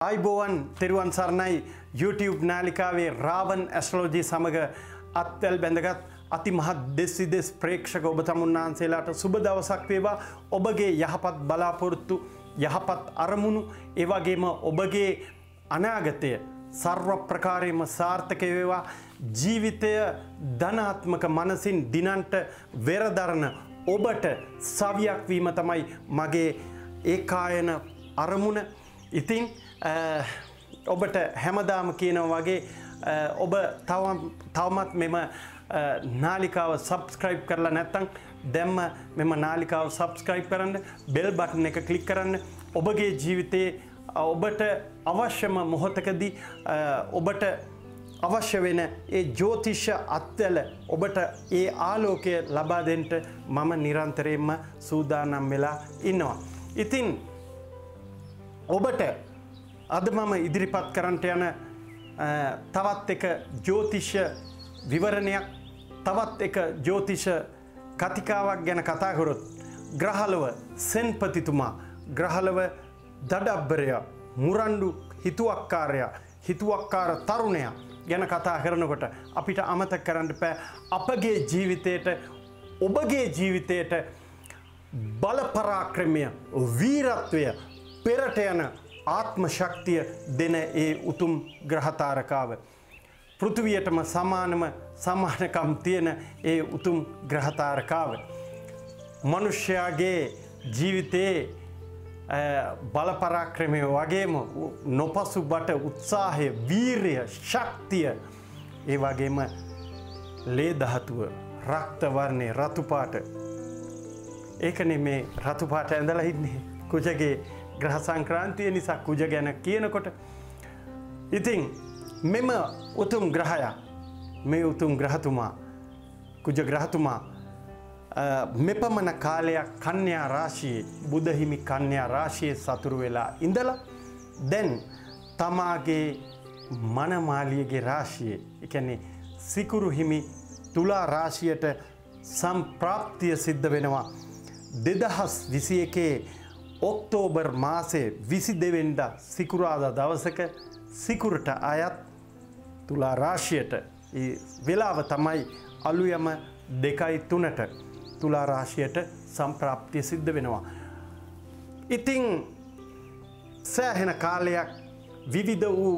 आइबोवन तेरुවන් සරණයි YouTube නාලිකාවේ Ravan astrology සමග අත්වැල් බැඳගත් අති මහත් දෙස් විදෙස් ප්‍රේක්ෂක ඔබ තමුන්නාන්සේලාට සුබ දවසක් වේවා. ඔබගේ යහපත් බලාපොරොත්තු යහපත් අරමුණු ඒ වගේම ඔබගේ අනාගතය සර්ව ප්‍රකාරයෙන්ම සාර්ථක වේවා. ජීවිතය ධනාත්මක මනසින් දිනන්ට වෙරදරන ඔබට සවියක් වීම තමයි මගේ ඒකායන අරමුණ. ඉතින් ඔබට හැමදාම කියනවා වගේ ඔබ තවමත් මෙම නාලිකාව සබ්ස්ක්‍රයිබ් කරලා නැත්නම් දැම්ම මෙම නාලිකාව සබ්ස්ක්‍රයිබ් කරන්න, බෙල් බටන් එක ක්ලික් කරන්න. ඔබගේ ජීවිතයේ ඔබට අවශ්‍යම මොහොතකදී ඔබට අවශ්‍ය වෙන ඒ ජ්‍යොතිෂ අත්වැල ඔබට ඒ ආලෝකය ලබා දෙන්න මම නිරන්තරයෙන්ම සූදානම් වෙලා ඉන්නවා. ඉතින් ඔබට අද මම ඉදිරිපත් කරන්නට යන තවත් එක ජ්‍යොතිෂ විවරණයක්, තවත් එක ජ්‍යොතිෂ කතිකාවක් ගැන කතා කරොත් ග්‍රහලව සෙන්පතිතුමා, ග්‍රහලව දඩබ්බරයා, මුරණ්ඩු හිතුවක්කාරයා, හිතුවක්කාර තරුණයා ගැන කතා කරනකොට අපිට අමතක කරන්න බෑ අපගේ ජීවිතයට, ඔබගේ ජීවිතයට බල පරාක්‍රමය, වීරත්වය, පෙරට යන ආත්ම ශක්තිය දෙන ඒ උතුම් ග්‍රහතාරකාව, පෘථිවියටම සමානකම් තියෙන ඒ උතුම් ග්‍රහතාරකාව මනුෂ්‍යයාගේ ජීවිතයේ බල පරාක්‍රමය වගේම නොපසු බට උත්සාහය, වීරය, ශක්තිය, ඒ වගේම ලේ ධාතුව, රක්ත වර්ණය, රතු පාට. ඒකනේ මේ රතු පාට ඇඳලා ඉන්නේ කුජගේ ග්‍රහ සංක්‍රාන්තිය නිසා කුජ ගැන කියනකොට. ඉතින් මෙම උතුම් ග්‍රහයා, මේ උතුම් ග්‍රහතුමා, කුජ ග්‍රහතුමා මෙපමණ කාලයක් කන්‍යා රාශියේ, බුධ හිමි කන්‍යා රාශියේ සතුරු වෙලා ඉඳලා දැන් තමාගේ මනමාලියගේ රාශියේ, ඒ කියන්නේ සිකුරු හිමි තුලා රාශියට සම්ප්‍රාප්තිය සිද්ධ වෙනවා. 2021 ඔක්තෝබර් මාසේ 22 වෙනිදා සිකුරාදා දවසක සිකුරට අයත් තුලා රාශියට ඒ වෙලාව තමයි අලුයම 2:03ට තුලා රාශියට සම්ප්‍රාප්තිය සිද්ධ වෙනවා. ඉතින් සෑහෙන කාලයක් විවිධ වූ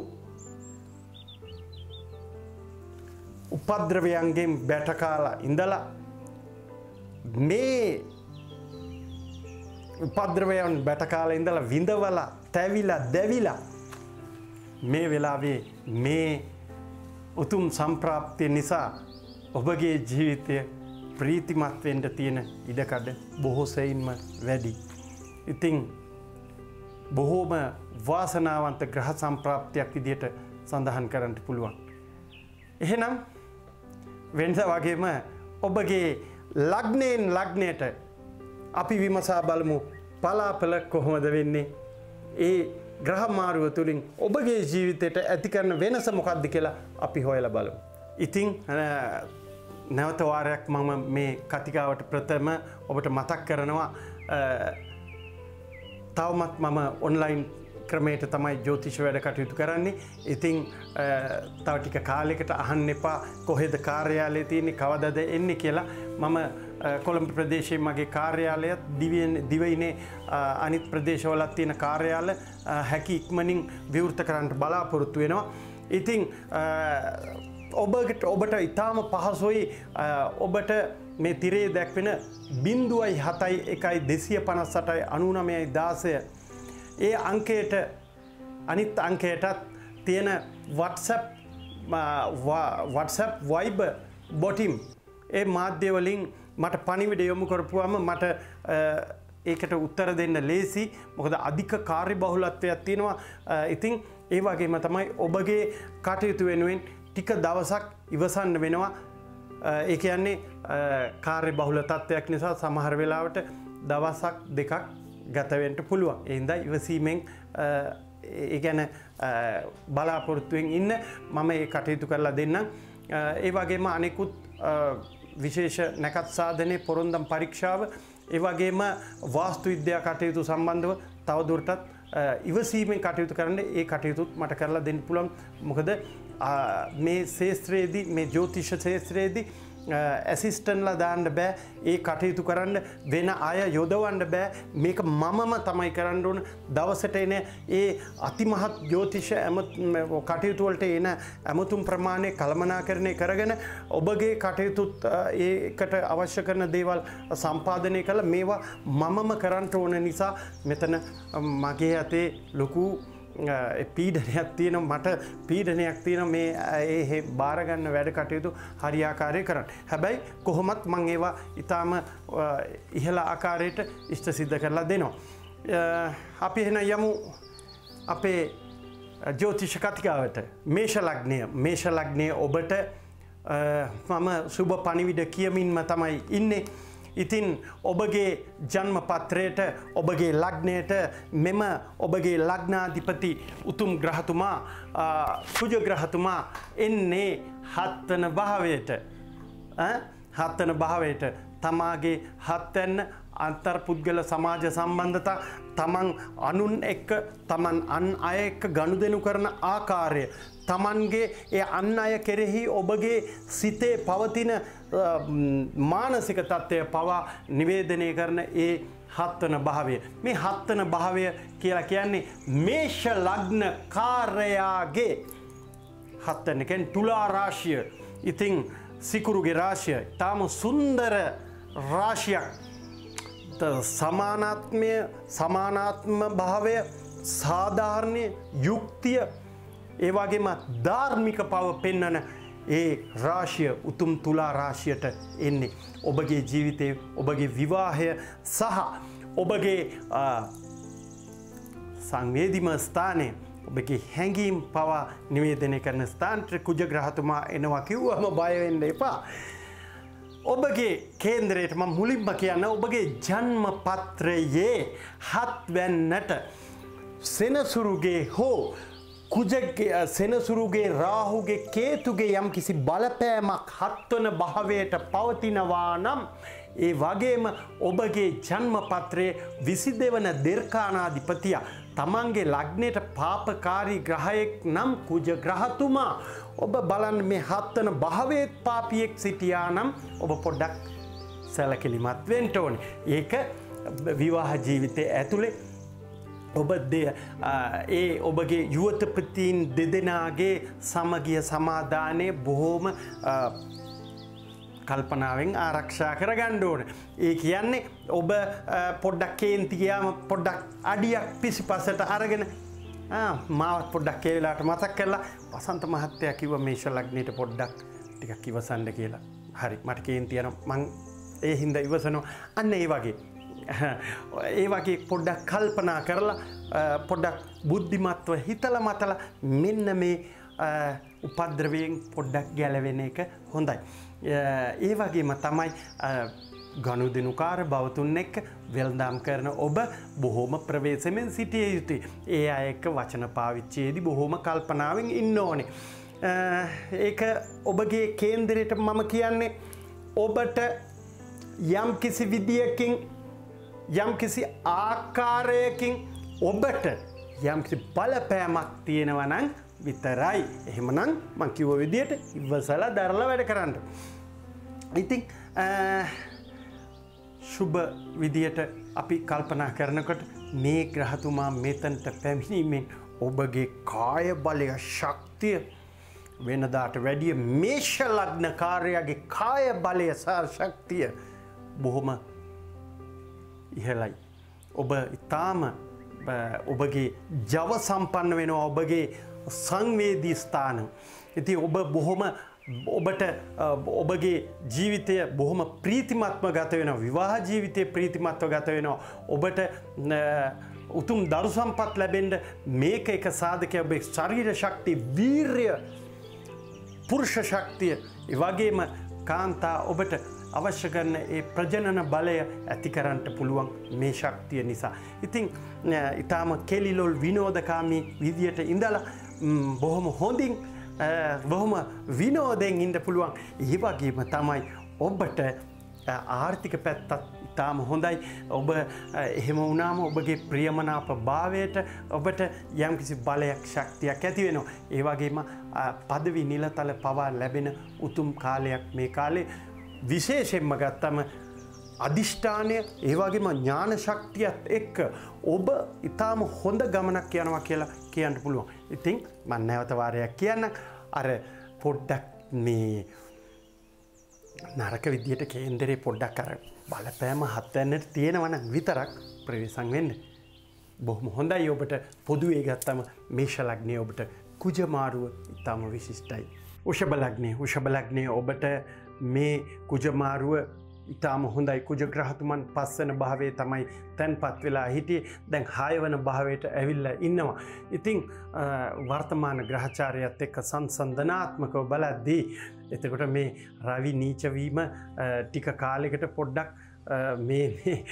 උපද්‍රවයන්ගෙන් බැටකාලා ඉඳලා මේ උපද්‍රවයන් බැටකාලා ඉඳලා විඳවලා තැවිලා දැවිලා මේ වෙලාවේ මේ උතුම් සම්ප්‍රාප්තිය නිසා ඔබගේ ජීවිතය ප්‍රීතිමත් වෙන්න තියෙන ඉඩකඩ බොහෝ සෙයින්ම වැඩි. ඉතින් බොහෝම වාසනාවන්ත ග්‍රහ සම්ප්‍රාප්තියක් විදිහට සඳහන් කරන්න පුළුවන්. එහෙනම් වෙනදා වගේම ඔබගේ ලග්නයෙන් ලග්නයට අපි විමසා බලමු පලාපල කොහොමද වෙන්නේ. ඒ ග්‍රහ මාරුව තුලින් ඔබගේ ජීවිතයට ඇති කරන වෙනස මොකක්ද කියලා අපි හොයලා බලමු. ඉතින් නැවත වාරයක් මම මේ කතිකාවට ප්‍රථම ඔබට මතක් කරනවා තවමත් මම ඔන්ලයින් ක්‍රමයට තමයි ජ්‍යොතිෂ වැඩ කටයුතු කරන්නේ. ඉතින් තව ටික කාලයකට අහන්න එපා කොහෙද කාර්යාලය තියෙන්නේ, කවදද එන්නේ කියලා. මම කොළඹ ප්‍රදේශයේ මගේ කාර්යාලයත් දිවයිනේ අනිත් ප්‍රදේශවලත් තියෙන කාර්යාල හැකි ඉක්මනින් විවෘත කරන්න බලාපොරොත්තු වෙනවා. ඉතින් ඔබට ඉතාම පහසුයි ඔබට මේ තිරේ දැක්වෙන 0.71 ඒ අංකයට අනිත් අංකයටත් තියෙන WhatsApp Viber බොටිම් ඒ මාධ්‍ය වලින් මට පණිවිඩ යොමු කරපුවම මට ඒකට උත්තර දෙන්න ලේසි. මොකද අධික කාර්යබහුලත්වයක් තියෙනවා. ඉතින් ඒ වගේම තමයි ඔබගේ කටයුතු වෙනුවෙන් ටික දවසක් ඉවසන්න වෙනවා. ඒ කියන්නේ කාර්යබහුල තත්ත්වයක් නිසා සමහර වෙලාවට දවසක් දෙකක් ගත වෙන්න පුළුවන්. ඒ හින්දා ඉවසීමෙන් ඒ කියන්නේ බලාපොරොත්තුෙන් ඉන්න මම ඒ කටයුතු කරලා දෙන්නම්. ඒ වගේම අනෙකුත් විශේෂ නැකත් සාධනයේ පොරොන්දම් පරීක්ෂාව, ඒ වගේම වාස්තු විද්‍යා කටයුතු සම්බන්ධව තවදුරටත් ඉවසීමෙන් කටයුතු කරන්න ඒ කටයුතුත් මට කරලා දෙන්න පුළුවන්. මොකද මේ ශේත්‍රයේදී මේ ජ්‍යොතිෂ ශේත්‍රයේදී ඇසිස්ටන්ලා දාන්න බෑ ඒ කටයුතු කරන්න වෙන අය යොදවන්න බෑ මේක මමම තමයි කරන්න ඕන දවසට එන ඒ අතිමහත් ජ්‍යොතිෂ කටයුතු වලට එන අමුතුම් ප්‍රමාණය කළමනාකරණය කරගෙන ඔබගේ කටයුතුත් ඒකට අවශ්‍ය කරන දේවල් සම්පාදනය කළ මේවා මමම කරන්න ඕන නිසා මෙතන මගේ අතේ ලොකු පීඩනයක් තියෙන මට පීඩනයක් තියෙන මේ ඒ බාරගන්න වැඩ කටයුතු හරියාකාරය කරන්න. හැබැයි කොහොමත් මං ඒවා ඊටාම ඉහළ ආකාරයට ඉෂ්ට සිද්ධ කරලා දෙනවා. අපි එහෙනම් යමු අපේ ජ්‍යොතිෂ කතිකාවට. මේෂ ලග්නය ඔබට මම සුබ පණිවිඩ කියමින්ම තමයි ඉන්නේ. ඉතින් ඔබගේ ජන්ම පත්‍රයට ඔබගේ ලග්නයට මෙම ඔබගේ ලග්නාධිපති උතුම් ග්‍රහතුමා කුජ ග්‍රහතුමා එන්නේ හත්වන භාවයට හත්වන භාවයට තමාගේ හත්වැන්න අන්තර්පුද්ගල සමාජ සම්බන්ධතා තමන් අනුන් එක්ක තමන් අන් අය එක්ක ගනුදෙනු කරන ආකාරය තමන්ගේ ඒ අන් අය කෙරෙහි ඔබගේ සිතේ පවතින මානසික තත්ත්වය පවා නිවේදනය කරන ඒ හත්වන භාවය. මේ හත්වන භාවය කියලා කියන්නේ මේෂ ලග්න කාර්යයාගේ හත්වන කියන්නේ තුලා රාශිය. ඉතින් සිකුරුගේ රාශිය තාම සුන්දර රාශියක්. සමානාත්ම භාවය සාධාරණය යුක්තිය ඒ වගේම ධාර්මික බව පෙන්වන ඒ රාශිය උතුම් තුලා රාශියට එන්නේ ඔබගේ ජීවිතයේ ඔබගේ විවාහය සහ ඔබගේ සංවේදීම ස්ථානයේ ඔබගේ හැඟීම් පවා නිවේදනය කරන ස්ථානට කුජ ග්‍රහතුමා එනවා කිව්වම බය වෙන්න එපා. ඔබගේ කේන්දරයට මම මුලින්ම කියන්න ඔබගේ ජන්ම පත්‍රයේ හත්වැන්නට සෙනසුරුගේ හෝ කුජගේ සෙනසුරුගේ රාහුගේ කේතුගේ යම් කිසි බලපෑමක් හත්වන භාවයට පවතිනවා නම් ඒ වගේම ඔබගේ ජන්ම පත්‍රයේ 22 වන දෙර්කානාධිපතියා තමන්ගේ ලග්නයට පාපකාරී ග්‍රහයෙක් නම් කුජ ග්‍රහතුමා ඔබ බලන්න මේ හත්වන භාවයේත් පාපියෙක් සිටියා නම් ඔබ පොඩ්ඩක් සැලකිලිමත් වෙන්න ඕනේ. ඒක විවාහ ජීවිතයේ ඇතුලේ ඔබ ඒ ඔබගේ යුවතපතීන් දෙදෙනාගේ සමගිය සමාදානය බොහෝම කල්පනාවෙන් ආරක්ෂා කරගන්න ඕන. ඒ කියන්නේ ඔබ පොඩ්ඩක් කේන්ති ගියාම පොඩ්ඩක් අඩියක් පිසිපසට අරගෙන මාවත් පොඩ්ඩක් ඒ වෙලාවට මතක් කරලා වසන්ත මහත්තයා කිව්වා මේෂ ලග්නයට පොඩ්ඩක් ටිකක් ඉවසන්න කියලා. හරි මට කේන්ති යනවා මං ඒ හින්දා ඉවසනවා. අන්න ඒ වගේ ඒ වගේ පොඩ්ඩක් කල්පනා කරලා පොඩ්ඩක් බුද්ධිමත්ව හිතලා මතලා මෙන්න මේ උපද්‍රවයෙන් පොඩ්ඩක් ගැලවෙන එක හොඳයි. ඒ වගේම තමයි ගනුදෙනුකාර බවතුන් එක්ක වෙළඳාම් කරන ඔබ බොහොම ප්‍රවේශමෙන් සිටිය යුතුයි. ඒ අය එක්ක වචන පාවිච්චියේදී බොහොම කල්පනාවෙන් ඉන්න ඕනේ. ඒක ඔබගේ කේන්දරයට මම කියන්නේ ඔබට යම් කිසි විදියකින් යම් කිසි ආකාරයකින් ඔබට යම් කිසි බලපෑමක් තියෙනවා නම් විතරයි. එහෙමනම් මං කිව්ව විදියට ඉවසලා දරලා වැඩ කරන්න. ඉතින් සුබ විදියට අපි කල්පනා කරනකොට මේ ග්‍රහතුමා මෙතනට පැමිණීමෙන් ඔබගේ කාය බලය ශක්තිය වෙනදාට වැඩිය මේෂ ලග්නකාරයාගේ කාය බලය සහ ශක්තිය බොහොම ඉහළයි. ඔබ ඊටාම ඔබගේ ජව සම්පන්න වෙනවා ඔබගේ සංවේදී ස්ථාන. ඉතින් ඔබ බොහොම ඔබට ඔබගේ ජීවිතය බොහොම ප්‍රීතිමත්ව ගත වෙනවා. විවාහ ජීවිතය ප්‍රීතිමත්ව ගත වෙනවා. ඔබට උතුම් දරු සම්පත් ලැබෙන්න මේක එක සාධකයක්. ඔබේ ශරීර ශක්තිය, වීර්ය, පුරුෂ ශක්තිය, ඒ වගේම කාන්තා ඔබට අවශ්‍ය කරන ඒ ප්‍රජනන බලය ඇති කරන්නට පුළුවන් මේ ශක්තිය නිසා. ඉතින් ඊටාම කෙලිලොල් විනෝදකාමී විදියට ඉඳලා බොහොම හොඳින් බොහොම විනෝදයෙන් ඉන්න පුළුවන්. ඒ වගේම තමයි ඔබට ආර්ථික පැත්තත් ඉතාම හොඳයි. ඔබ එහෙම වුණාම ඔබගේ ප්‍රියමනාප භාවයට ඔබට යම්කිසි බලයක් ශක්තියක් ඇති වෙනවා. ඒ වගේම පදවි නිලතල පවා ලැබෙන උතුම් කාලයක් මේ කාලේ. විශේෂයෙන්ම ගත්තම අධිෂ්ඨානය ඒ වගේම ඥාන ශක්තියත් එක්ක ඔබ ඊටාම හොඳ ගමනක් යනවා කියලා කියන්න පුළුවන්. ඉතින් මම නැවත වාරයක් කියන්නම්. අර පොඩ්ඩක් මේ නරක විදියට කේන්දරේ පොඩ්ඩක් අර බලපෑම හත්වන්නට තියෙනවා නම් විතරක් ප්‍රවේශම් වෙන්න. බොහොම හොඳයි. ඔබට පොදුවේ ගත්තම මේෂ ලග්නයේ ඔබට කුජ මාරුව ඊටාම විශිෂ්ටයි. වෘෂභ ලග්නයේ ඔබට මේ කුජ මාරුව ඉතාම හොඳයි. කුජ ග්‍රහතුමන් පස්වන භාවයේ තමයි තැන්පත් වෙලා හිටියේ. දැන් 6 වන භාවයට ඇවිල්ලා ඉන්නවා. ඉතින් වර්තමාන ග්‍රහචාරයත් එක්ක සංසන්දනාත්මකව බලද්දී එතකොට මේ රවි නීච වීම ටික කාලයකට පොඩ්ඩක් මේ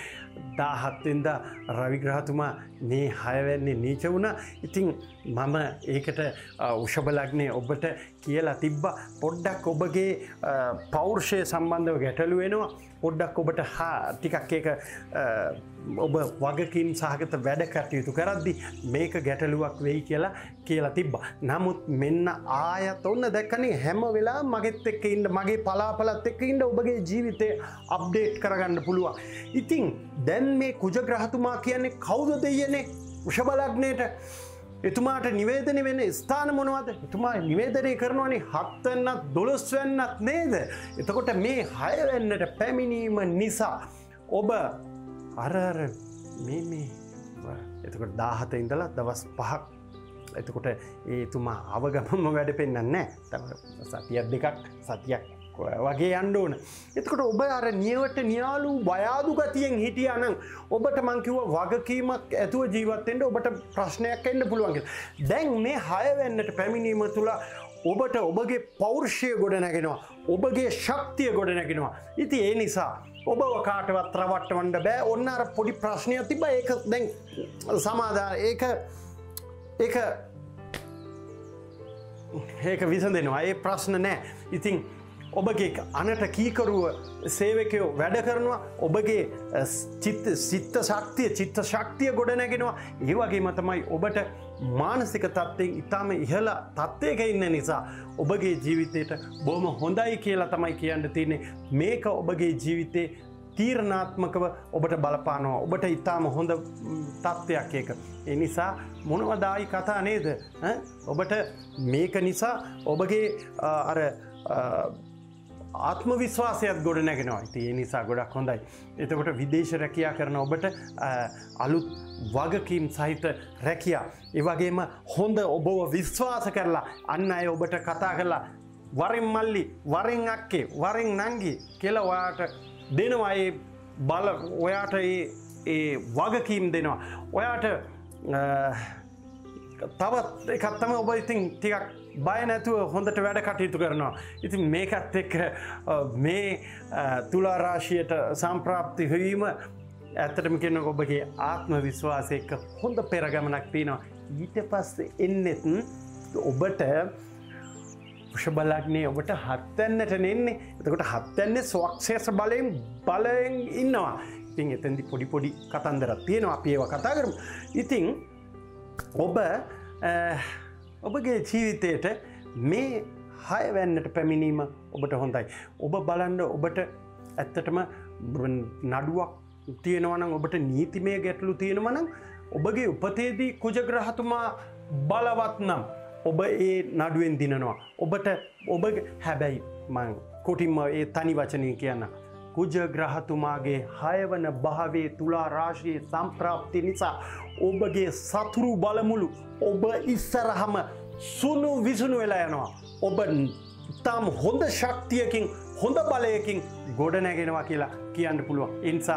17 වෙනිදා රවි ග්‍රහතුමා මේ 6 වෙනි නීච වුණා. ඉතින් මම ඒකට වෘෂභ ලග්නයේ ඔබට කියලා තිබ්බා පොඩ්ඩක් ඔබගේ පෞරුෂය සම්බන්ධව ගැටලු වෙනවා. පොඩ්ඩක් ඔබට ටිකක් ඒක ඔබ වගකීම් සහගත වැඩ කටයුතු කරද්දී මේක ගැටලුවක් වෙයි කියලා තිබ්බා. නමුත් මෙන්න ආයත ඔන්න දැක්කනේ හැම වෙලාවෙම මගෙත් එක්ක ඉන්න මගේ පලාපලත් එක්ක ඉන්න ඔබගේ ජීවිතේ අප්ඩේට් කරගන්න පුළුවන්. ඉතින් දැන් මේ කුජ ග්‍රහතුමා කියන්නේ කවුද දෙයනේ වෘෂභ ලග්නයට? එතුමාට නිවේදනය වෙන ස්ථාන මොනවද? එතුමා නිවේදනය කරනවානේ 7 වෙනිත් 12 වෙනිත් නේද? එතකොට මේ 6 වෙනිට පැමිණීම නිසා ඔබ අර මේ එතකොට 17 ඉඳලා දවස් 5ක් එතකොට එතුමා අවගමම වැඩ පෙන්නන්නේ නැහැ. තව සතියක් දෙකක් සතියක් වගේ යන්න ඕන. එතකොට ඔබ අර නියවට නියාලු බයාදු ගතියෙන් හිටියා නම් ඔබට මං කිව්වා වගකීමක් ඇතුව ජීවත් වෙන්න ඔබට ප්‍රශ්නයක් එන්න පුළුවන් කියලා. දැන් මේ 6 වෙනිට පැමිණීම තුල ඔබට ඔබගේ පෞරුෂය ගොඩ නැගෙනවා. ඔබගේ ශක්තිය ගොඩ නැගෙනවා. ඉතින් ඒ නිසා ඔබව කාටවත් රවට්ටවන්න බෑ. ඔන්න අර පොඩි ප්‍රශ්නයක් තිබ්බා. ඒක දැන් සමාදාන ඒක විසඳෙනවා. ඒ ප්‍රශ්න නෑ. ඉතින් ඔබගේ අනට කීකරුව සේවකයෝ වැඩ කරනවා. ඔබගේ චිත්ත ශක්තිය ගොඩ නැගෙනවා. ඒ වගේම තමයි ඔබට මානසික තත්ත්වයෙන් ඉතාම ඉහළ තත්ත්වයක ඉන්න නිසා ඔබගේ ජීවිතයට බොහොම හොඳයි කියලා තමයි කියන්න තියෙන්නේ. මේක ඔබගේ ජීවිතේ තීරණාත්මකව ඔබට බලපානවා. ඔබට ඉතාම හොඳ තත්ත්වයක් ඒක. ඒ නිසා මොනවදායි කතා නේද? ඔබට මේක නිසා ඔබගේ අර ආත්ම විශ්වාසයත් ගොඩ නැගෙනවා. ඉතින් ඒ නිසා ගොඩක් හොඳයි. එතකොට විදේශ රැකියා කරන ඔබට අලුත් වගකීම් සහිත රැකියා, ඒ වගේම හොඳ ඔබව විශ්වාස කරලා අන් අය ඔබට කතා කරලා වරෙන් මල්ලි, වරෙන් අක්කේ, වරෙන් නංගි කියලා ඔයාට දෙනවා. ඒ බල ඔයාට ඒ වගකීම් දෙනවා. ඔයාට තවත් එකක් තමයි ඔබ ඉතින් ටිකක් බය නැතුව හොඳට වැඩ කටයුතු කරනවා. ඉතින් මේකත් එක්ක මේ තුලා රාශියට සම්ප්‍රාප්ති වීම ඇත්තටම කියනකොට ඔබගේ ආත්ම විශ්වාසය එක්ක හොඳ පෙරගමනක් තියෙනවා. ඊට පස්සේ එන්නෙත් ඔබට වෘෂභ ලග්නයේ ඔබට 7 වෙනිට නෙන්නේ. එතකොට 7 වෙනිනේ සක්සස් බලයෙන් ඉන්නවා. ඉතින් එතෙන්දි පොඩි කතන්දරක් තියෙනවා. අපි ඒවා කතා කරමු. ඉතින් ඔබගේ ජීවිතයට මේ 6 වෙනිට පැමිණීම ඔබට හොඳයි. ඔබ බලන්න ඔබට ඇත්තටම නඩුවක් තියෙනවා නම් ඔබට නීතිමය ගැටලු තියෙනවා නම් ඔබගේ උපතේදී කුජ ග්‍රහතුමා බලවත් නම් ඔබ ඒ නඩුවෙන් දිනනවා. ඔබ හැබැයි මං කොටින්ම ඒ තනි වචනයෙන් කියන්න. කුජ ග්‍රහතුමාගේ 6 වන භාවයේ තුලා රාශියේ සම්ප්‍රාප්ති නිසා ඔබගේ සතුරු බලමුළු ඔබ ඉස්සරහම සුණු විසුණු වෙලා යනවා. ඔබ තාම හොඳ ශක්තියකින් හොඳ බලයකින් ගොඩ නැගෙනවා කියලා කියන්න පුළුවන්. ඒ නිසා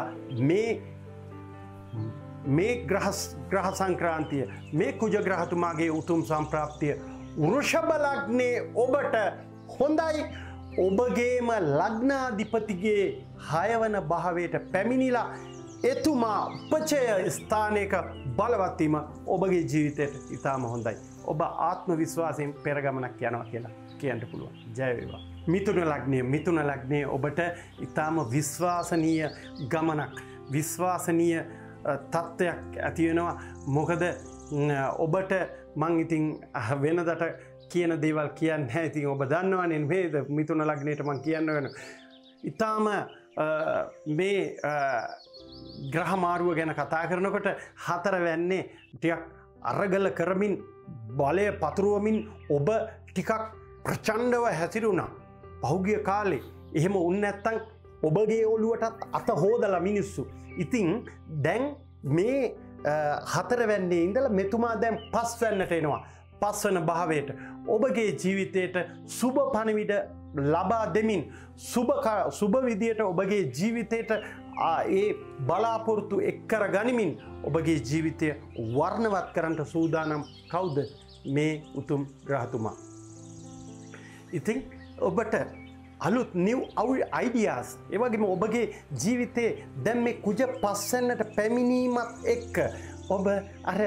මේ ග්‍රහ සංක්‍රාන්තිය, මේ කුජ ග්‍රහතුමාගේ උතුම් සම්ප්‍රාප්තිය වෘෂභ ලග්නයේ ඔබට හොඳයි. ඔබගේම ලග්නාධිපතිගේ 6 වන භාවයට පැමිණිලා එතුමා උපචය ස්ථානයක බලවත් වීම ඔබගේ ජීවිතයට ඉතාම හොඳයි. ඔබ ආත්ම විශ්වාසයෙන් පෙරගමනක් යනවා කියලා කියන්න පුළුවන්. ජය වේවා. මිථුන ලග්නය ඔබට ඊටාම විශ්වාසනීය ගමනක්, විශ්වාසනීය තත්ත්වයක් ඇති වෙනවා. මොකද ඔබට මං ඉතින් වෙනදට කියන දේවල් කියන්නේ නැහැ. ඉතින් ඔබ දන්නවනේ නේද මිථුන ලග්නයට මං කියන්න වෙන. ඊටාම මේ ග්‍රහ මාරුව ගැන කතා කරනකොට 4 වැන්නේ ටිකක් අරගල කරමින් බලය පතුරවමින් ඔබ ටිකක් ප්‍රචණ්ඩව හැසිරුණා පහුගිය කාලේ. එහෙම වුණ නැත්තම් ඔබගේ ඔළුවටත් අත හොදලා මිනිස්සු. ඉතින් දැන් මේ 4 වැන්නේ ඉඳලා මෙතුමා දැන් 5 වැන්නට එනවා. 5 වන භාවයට ඔබගේ ජීවිතයට සුබ පණිවිඩ ලබා දෙමින් සුබ විදියට ඔබගේ ජීවිතයට ඒ බලාපොරොත්තු එක්කර ගනිමින් ඔබගේ ජීවිතය වර්ණවත් කරන්නට සූදානම් කවුද? මේ උතුම් ග්‍රහතුමා. ඉතින් ඔබට අලුත් new ideas ඒ වගේම ඔබගේ ජීවිතේ දැන් මේ කුජ පස්සෙන්නට පැමිණීමත් එක්ක ඔබ අර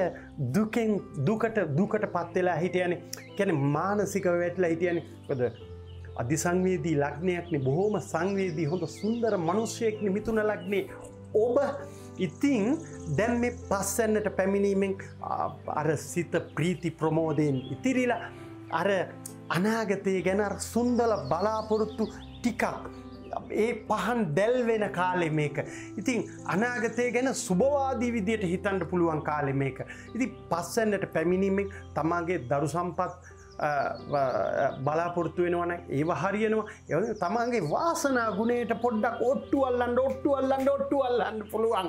දුකට පත් වෙලා හිටියනේ. කියන්නේ මානසිකව වැටලා හිටියනේ. මොකද අධිසංවේදී ලග්නයක්නේ, බොහොම සංවේදී හොඳ සුන්දර මිනිසෙක්නේ මිථුන ලග්නේ ඔබ. ඉතින් දැන් මේ පස්සෙන්නට පැමිණීමෙන් අර සිත ප්‍රීති ප්‍රමෝදයෙන් ඉතිරිලා අර අනාගතය ගැන සුන්දර බලාපොරොත්තු ටිකක් ඒ පහන් දැල් වෙන කාලේ මේක. ඉතින් අනාගතය ගැන සුබවාදී විදියට හිතන්න පුළුවන් කාලේ මේක. ඉතින් පස්සෙන්නට පැමිණීමෙන් තමාගේ දරු සම්පත් බලාපොරොත්තු වෙනවා නම් ඒව හරියනවා. ඒ වගේම තමාගේ වාසනා ගුණයට පොඩ්ඩක් ඔට්ටු අල්ලන්න පුළුවන්.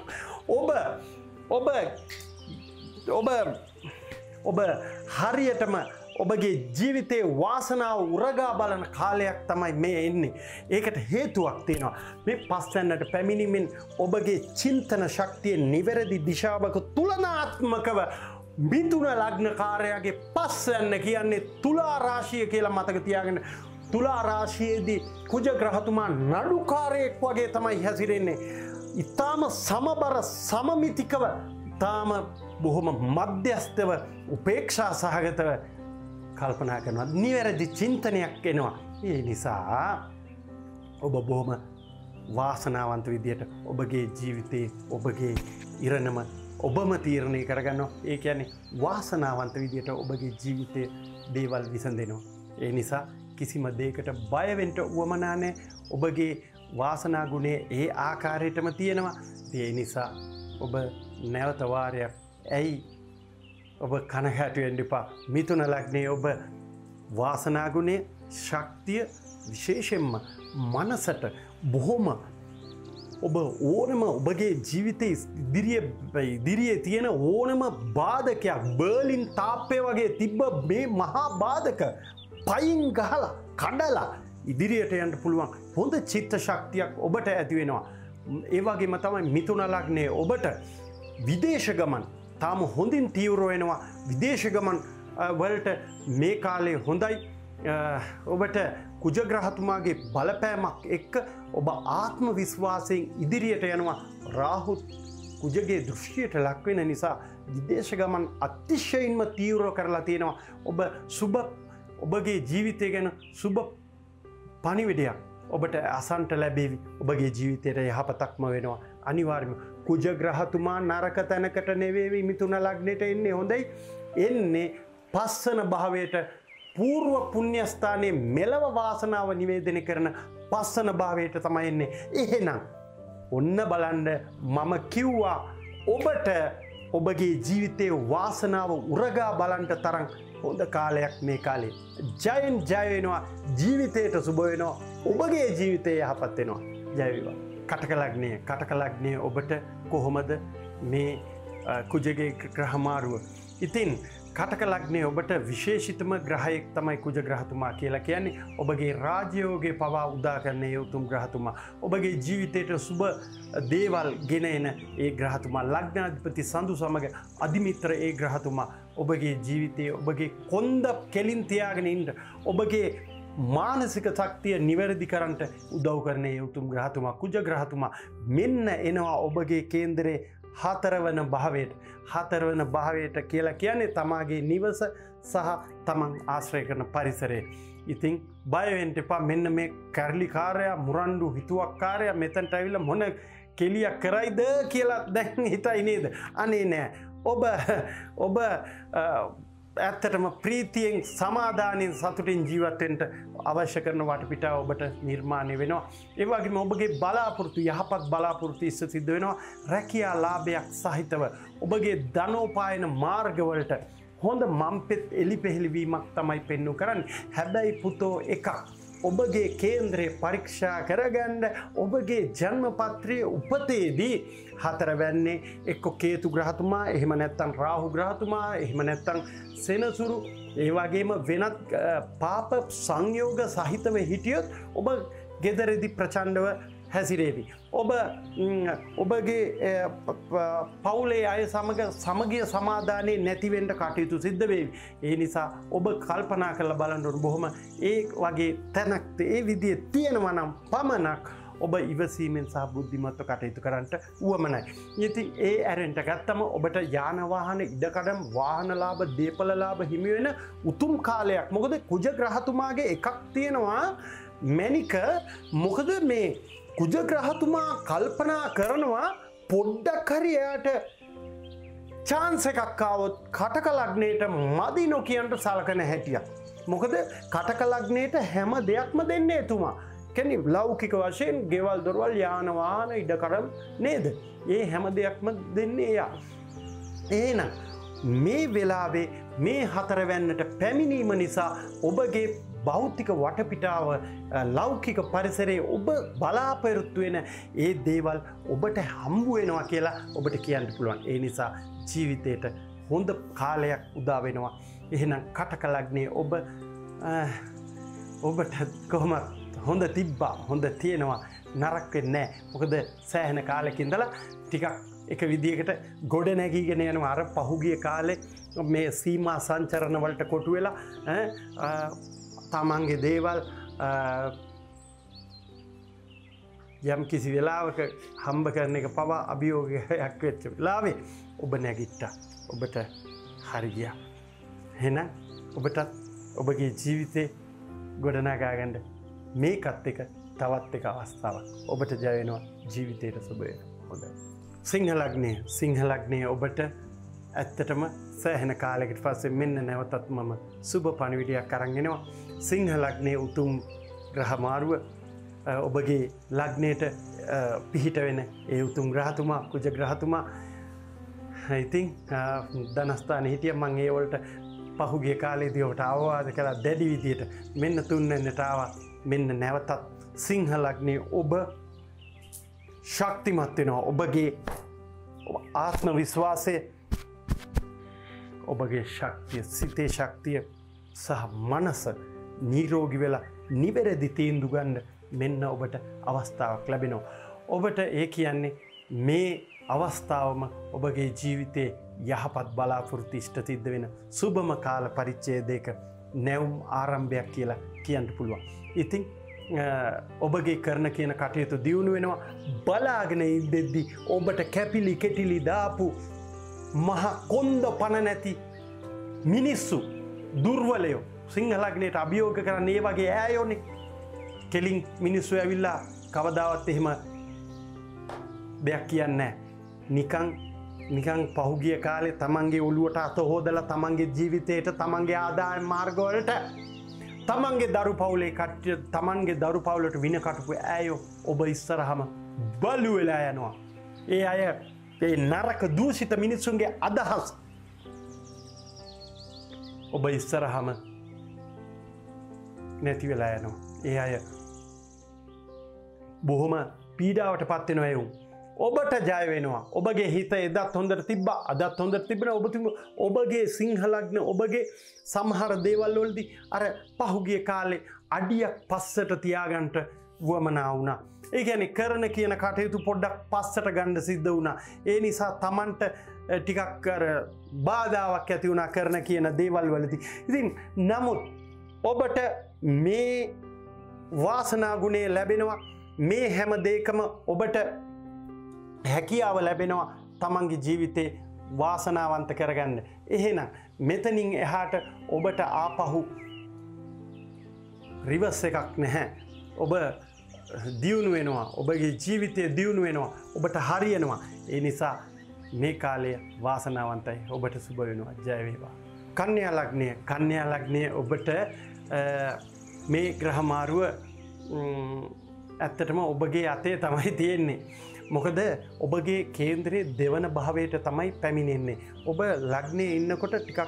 ඔබ හරියටම ඔබගේ ජීවිතයේ වාසනාව උරගා බලන කාලයක් තමයි මේ එන්නේ. ඒකට හේතුවක් තියෙනවා. මේ පස්සෙන්නට පැමිණීමෙන් ඔබගේ චින්තන ශක්තිය නිවැරදි දිශාවක තුලනාත්මකව මිථුන ලග්නකාරයාගේ පස්සෙන්න කියන්නේ තුලා රාශිය කියලා මතක තියාගන්න. තුලා රාශියේදී කුජ ග්‍රහතුමා නඩුකාරයෙක් වගේ තමයි හැසිරෙන්නේ. ඊටාම සමබර සමමිතිකව, ඊටාම බොහොම මධ්‍යස්තව උපේක්ෂා සහගතව කල්පනා කරනවා. නිවැරදි චින්තනයක් එනවා. ඒ නිසා ඔබ බොහොම වාසනාවන්ත විදියට ඔබගේ ජීවිතේ ඔබගේ ඉරණම ඔබම තීරණය කරගන්නවා. ඒ කියන්නේ වාසනාවන්ත විදියට ඔබගේ ජීවිතයේ දේවල් විසඳෙනවා. ඒ නිසා කිසිම දෙයකට බය වෙන්න උවමනා නැහැ. ඔබගේ වාසනා ගුණය ඒ ආකාරයටම තියෙනවා. ඒ නිසා ඔබ නැවත වාරයක් ඇයි ඔබ කනහැටු වෙන්න එපා. මිථුන ලග්නයේ ඔබ වාසනා ගුණය, ශක්තිය, විශේෂයෙන්ම මනසට බොහොම ඔබ ඕනම ඔබගේ ජීවිතයේ ඉදිරියේ තියෙන ඕනම බාධකයක්, බර්ලින් තාප්පය වගේ තිබ්බ මේ මහා බාධක පයින් ගහලා කඩලා ඉදිරියට යන්න පුළුවන් හොඳ චිත්ත ශක්තියක් ඔබට ඇති වෙනවා. ඒ වගේම තමයි මිථුන ලග්නයේ ඔබට විදේශ ගමන් තාම හොඳින් තීව්‍ර වෙනවා. විදේශ ගමන් වලට මේ කාලේ හොඳයි. ඔබට කුජ ග්‍රහතුමාගේ බලපෑමක් එක්ක ඔබ ආත්ම විශ්වාසයෙන් ඉදිරියට යනවා. රාහුත් කුජගේ දෘෂ්ටියට ලක් වෙන නිසා විදේශ ගමන් අතිශයින්ම තීව්‍ර කරලා තියෙනවා. ඔබගේ ජීවිතය ගැන සුබ පණිවිඩයක් ඔබට අසන්ට ලැබේවි. ඔබගේ ජීවිතයට යහපතක්ම වෙනවා. අනිවාර්යයෙන්ම කුජ ග්‍රහතුමා නරක තැනකට නෙවෙයි මිථුන ලග්නෙට එන්නේ. හොඳයි. එන්නේ පස්සන භාවයට, పూర్ව පුණ්‍ය ස්ථානයේ මෙලව වාසනාව නිවේදනය කරන පස්සන භාවයට තමයි එන්නේ. එහෙනම් ඔන්න බලන්න මම කිව්වා ඔබට ඔබගේ ජීවිතයේ වාසනාව උරගා බලන්න තරම් හොඳ කාලයක් මේ කාලේ. ජයෙන් ජය වෙනවා. ජීවිතයට සුබ වෙනවා. ඔබගේ ජීවිතය යහපත් වෙනවා. ජය වේවා. කටක ලග්නය ඔබට කොහොමද මේ කුජගේ ග්‍රහ මාරුව? ඉතින් කටක ලග්නයේ ඔබට විශේෂිතම ග්‍රහයෙක් තමයි කුජ ග්‍රහතුමා කියලා කියන්නේ. ඔබගේ රාජ්‍යෝගේ පවා උදා කරන ඒ උතුම් ග්‍රහතුමා. ඔබගේ ජීවිතයට සුබ දේවල් ගෙන එන ඒ ග්‍රහතුමා. ලග්නාධිපති සඳු සමග අධිමිත්‍ර ඒ ග්‍රහතුමා. ඔබගේ ජීවිතයේ ඔබගේ කොන්ද කෙලින් තියාගෙන ඉන්න, ඔබගේ මානසික ශක්තිය නිවැරදි කරන්නට උදව් කරන ඒ උතුම් ග්‍රහතුමා කුජ ග්‍රහතුමා මෙන්න එනවා ඔබගේ කේන්දරේ 4 වන භාවයට. 4 වන භාවයට කියලා කියන්නේ තමාගේ නිවස සහ තමන් ආශ්‍රය කරන පරිසරය. ඉතින් බය වෙන්න එපා. මෙන්න මේ කැරලිකාරයා මුරණ්ඩු හිතුවක්කාරයා මෙතනට ඇවිල්ලා මොන කෙලියක් කරයිද කියලා දැන් හිතයි නේද? අනේ නෑ. ඔබ ඇත්තටම ප්‍රීතියෙන් සමාදානයෙන් සතුටින් ජීවත් වෙන්න අවශ්‍ය කරන වටපිටාව ඔබට නිර්මාණය වෙනවා. ඒ වගේම ඔබගේ බලාපොරොත්තු යහපත් බලාපොරොත්තු ඉස්ස සිද්ධ වෙනවා. රැකියා ලාභයක් සහිතව ඔබගේ ධනෝපායන මාර්ගවලට හොඳ මම්පෙත් එලිපෙහෙලි වීමක් තමයි පෙන්වු කරන්නේ. හැබැයි පුතෝ එකක් ඔබගේ කේන්ද්‍රයේ පරීක්ෂා කරගන්න ඔබගේ ජන්මපත්‍රයේ උපතේදී 4 වැන්නේ එක්ක කේතු ග්‍රහතුමා, එහෙම නැත්නම් රාහු ග්‍රහතුමා, එහෙම නැත්නම් සෙනසුරු, ඒ වගේම වෙනත් පාප සංයෝග සහිතව හිටියොත් ඔබ ගෙදරදී ප්‍රචණ්ඩව හැසිරේවි. ඔබගේ පවුලේ අය සමග සමගිය සමාදානයේ නැති වෙන්න කටයුතු සිද්ධ වේවි. ඒ නිසා ඔබ කල්පනා කරලා බලන්න ඕන බොහොම ඒ වගේ තැනක් ඒ විදිහේ තියෙනවා නම් පමණක් ඔබ ඉවසීමෙන් සහ බුද්ධිමත්ව කටයුතු කරන්නට උවමනයි. ඉතින් ඒ ඇරෙන්ට ගත්තම ඔබට යාන වාහන ඉඩකඩම් වාහන ලාභ දීපල ලාභ හිමි වෙන උතුම් කාලයක්. මොකද කුජ ග්‍රහතුමාගේ එකක් තියෙනවා මැනික. මොකද මේ කුජ ග්‍රහතුමා කල්පනා කරනවා පොඩ්ඩක් හරි එයාට chance එකක් ආවොත් කටක ලග්නයට මදි නොකියන්ට සලකන හැටියක්. මොකද කටක ලග්නයට හැම දෙයක්ම දෙන්නේ එතුමා. කෙනෙක් ලෞකික වශයෙන් ගෙවල් දොරවල් යාන වාහන ඉඩකඩම් නේද? ඒ හැම දෙයක්ම දෙන්නේ එයා. එහෙනම් මේ වෙලාවේ මේ 4 වැන්නට පැමිණීම නිසා ඔබගේ භෞතික වටපිටාව ලෞකික පරිසරයේ ඔබ බලාපොරොත්තු වෙන ඒ දේවල් ඔබට හම්බ වෙනවා කියලා ඔබට කියන්න පුළුවන්. ඒ නිසා ජීවිතේට හොඳ කාලයක් උදා වෙනවා. එහෙනම් කටක ලග්නේ ඔබට කොහොමද හොඳ තිබ්බා, හොඳ තියෙනවා, නරක වෙන්නේ නැහැ. මොකද සෑහෙන කාලෙක ඉඳලා ටිකක් එක විදියකට ගොඩ නැගීගෙන යනවා. අර පහුගිය කාලේ මේ සීමා සංචරණ වලට කොටු වෙලා තමන්ගේ දේවල් යම් කිසි වෙලාවක හම්බ කරන එක පවා අභියෝගයක් වෙච්ච වෙලාවේ ඔබ නැගිට්ටා. ඔබට හරි ගියා. එහෙනම් ඔබටත් ඔබගේ ජීවිතේ ගොඩනගා ගන්න මේකත් එක තවත් එක අවස්ථාවක්. ඔබට ජය වෙනවා. ජීවිතේට සුබ වෙනවා. හොඳයි. සිංහ ලග්නේ ඔබට ඇත්තටම සෑහෙන කාලයකට පස්සේ මෙන්න නැවතත් මම සුබ පණිවිඩයක් අරන් එනවා. සිංහ ලග්නේ උතුම් ග්‍රහ මාරුව ඔබගේ ලග්නයට පිහිට වෙන ඒ උතුම් ග්‍රහතුමා කුජ ග්‍රහතුමා. ඉතින් ධනස්ථානයේ හිටිය මම ඒ වලට පහුගිය කාලේදී ඔබට අවවාද කළා දැඩි විදියට. මෙන්න 3 වෙනිට ආවා. මෙන්න නැවතත් සිංහ ලග්නේ ඔබ ශක්තිමත් වෙනවා. ඔබගේ ආත්ම විශ්වාසය, ඔබගේ ශක්තිය, සිතේ ශක්තිය සහ මනස නිරෝගී වෙලා නිවැරදි තීන්දුව ගන්න මෙන්න ඔබට අවස්ථාවක් ලැබෙනවා. ඔබට ඒ කියන්නේ මේ අවස්ථාවම ඔබගේ ජීවිතේ යහපත් බලාපොරොත්තු ඉෂ්ට සිද්ධ වෙන සුබම කාල පරිච්ඡේදයක නැවුම් ආරම්භයක් කියලා කියන්න පුළුවන්. ඉතින් ඔබගේ කරන කියන කටයුතු දියුණු වෙනවා. බලාගෙන ඉඳෙද්දි ඔබට කැපිලි කෙටිලි දාපු මහ කොන්ද පණ නැති මිනිස්සු දුර්වලයෝ සිංහ ලග්නයට අභියෝග කරන්නේ ඒ වගේ ඈයෝනේ. කෙලින් මිනිස්සු ඇවිල්ලා කවදාවත් එහෙම දෙයක් කියන්නේ නැහැ. නිකන් පහුගිය කාලේ තමන්ගේ ඔළුවට අත හොදලා තමන්ගේ ජීවිතේට තමන්ගේ ආදායම් මාර්ගවලට තමන්ගේ දරු පවුලේ කට්ටිය තමන්ගේ දරු පවුලට වින කටපු ඈයෝ ඔබ ඉස්සරහම බලු වෙලා යනවා. ඒ අය ඒ නරක දූෂිත මිනිස්සුන්ගේ අදහස් ඔබ ඉස්සරහම නැති වෙලා යනවා. ඒ අය බොහොම පීඩාවට පත් වෙනවා. ඒ ඔබට ජය වෙනවා. ඔබගේ හිත එදත් හොඳට තිබ්බා, අදත් හොඳට තිබුණා. ඔබගේ සිංහ ලග්න ඔබගේ සමහර දේවල් වලදී අර පහුගිය කාලේ අඩියක් පස්සට තියාගන්න වමනා වුණා. ඒ කියන්නේ කරන කියන කටයුතු පොඩ්ඩක් පස්සට ගන්න සිද්ධ වුණා. ඒ නිසා Tamanට ටිකක් අර බාධාවක් ඇති වුණා කරන කියන දේවල් වලදී. ඉතින් නමුත් ඔබට මේ වාසනා ගුණය ලැබෙනවා. මේ හැම දෙයකම ඔබට හැකියාව ලැබෙනවා තමන්ගේ ජීවිතේ වාසනාවන්ත කරගන්න. එහෙනම් මෙතනින් එහාට ඔබට ආපහු රිවර්ස් එකක් නැහැ. ඔබ දියුණු වෙනවා. ඔබගේ ජීවිතය දියුණු වෙනවා. ඔබට හරියනවා. ඒ නිසා මේ කාලය වාසනාවන්තයි. ඔබට සුබ වෙනවා. ජය වේවා. කන්‍යා ලග්නය ඔබට මේ ග්‍රහ මාරුව ඇත්තටම ඔබගේ අතේ තමයි තියෙන්නේ. මොකද ඔබගේ කේන්ද්‍රයේ දෙවන භාවයට තමයි පැමිණෙන්නේ. ඔබ ලග්නයේ ඉන්නකොට ටිකක්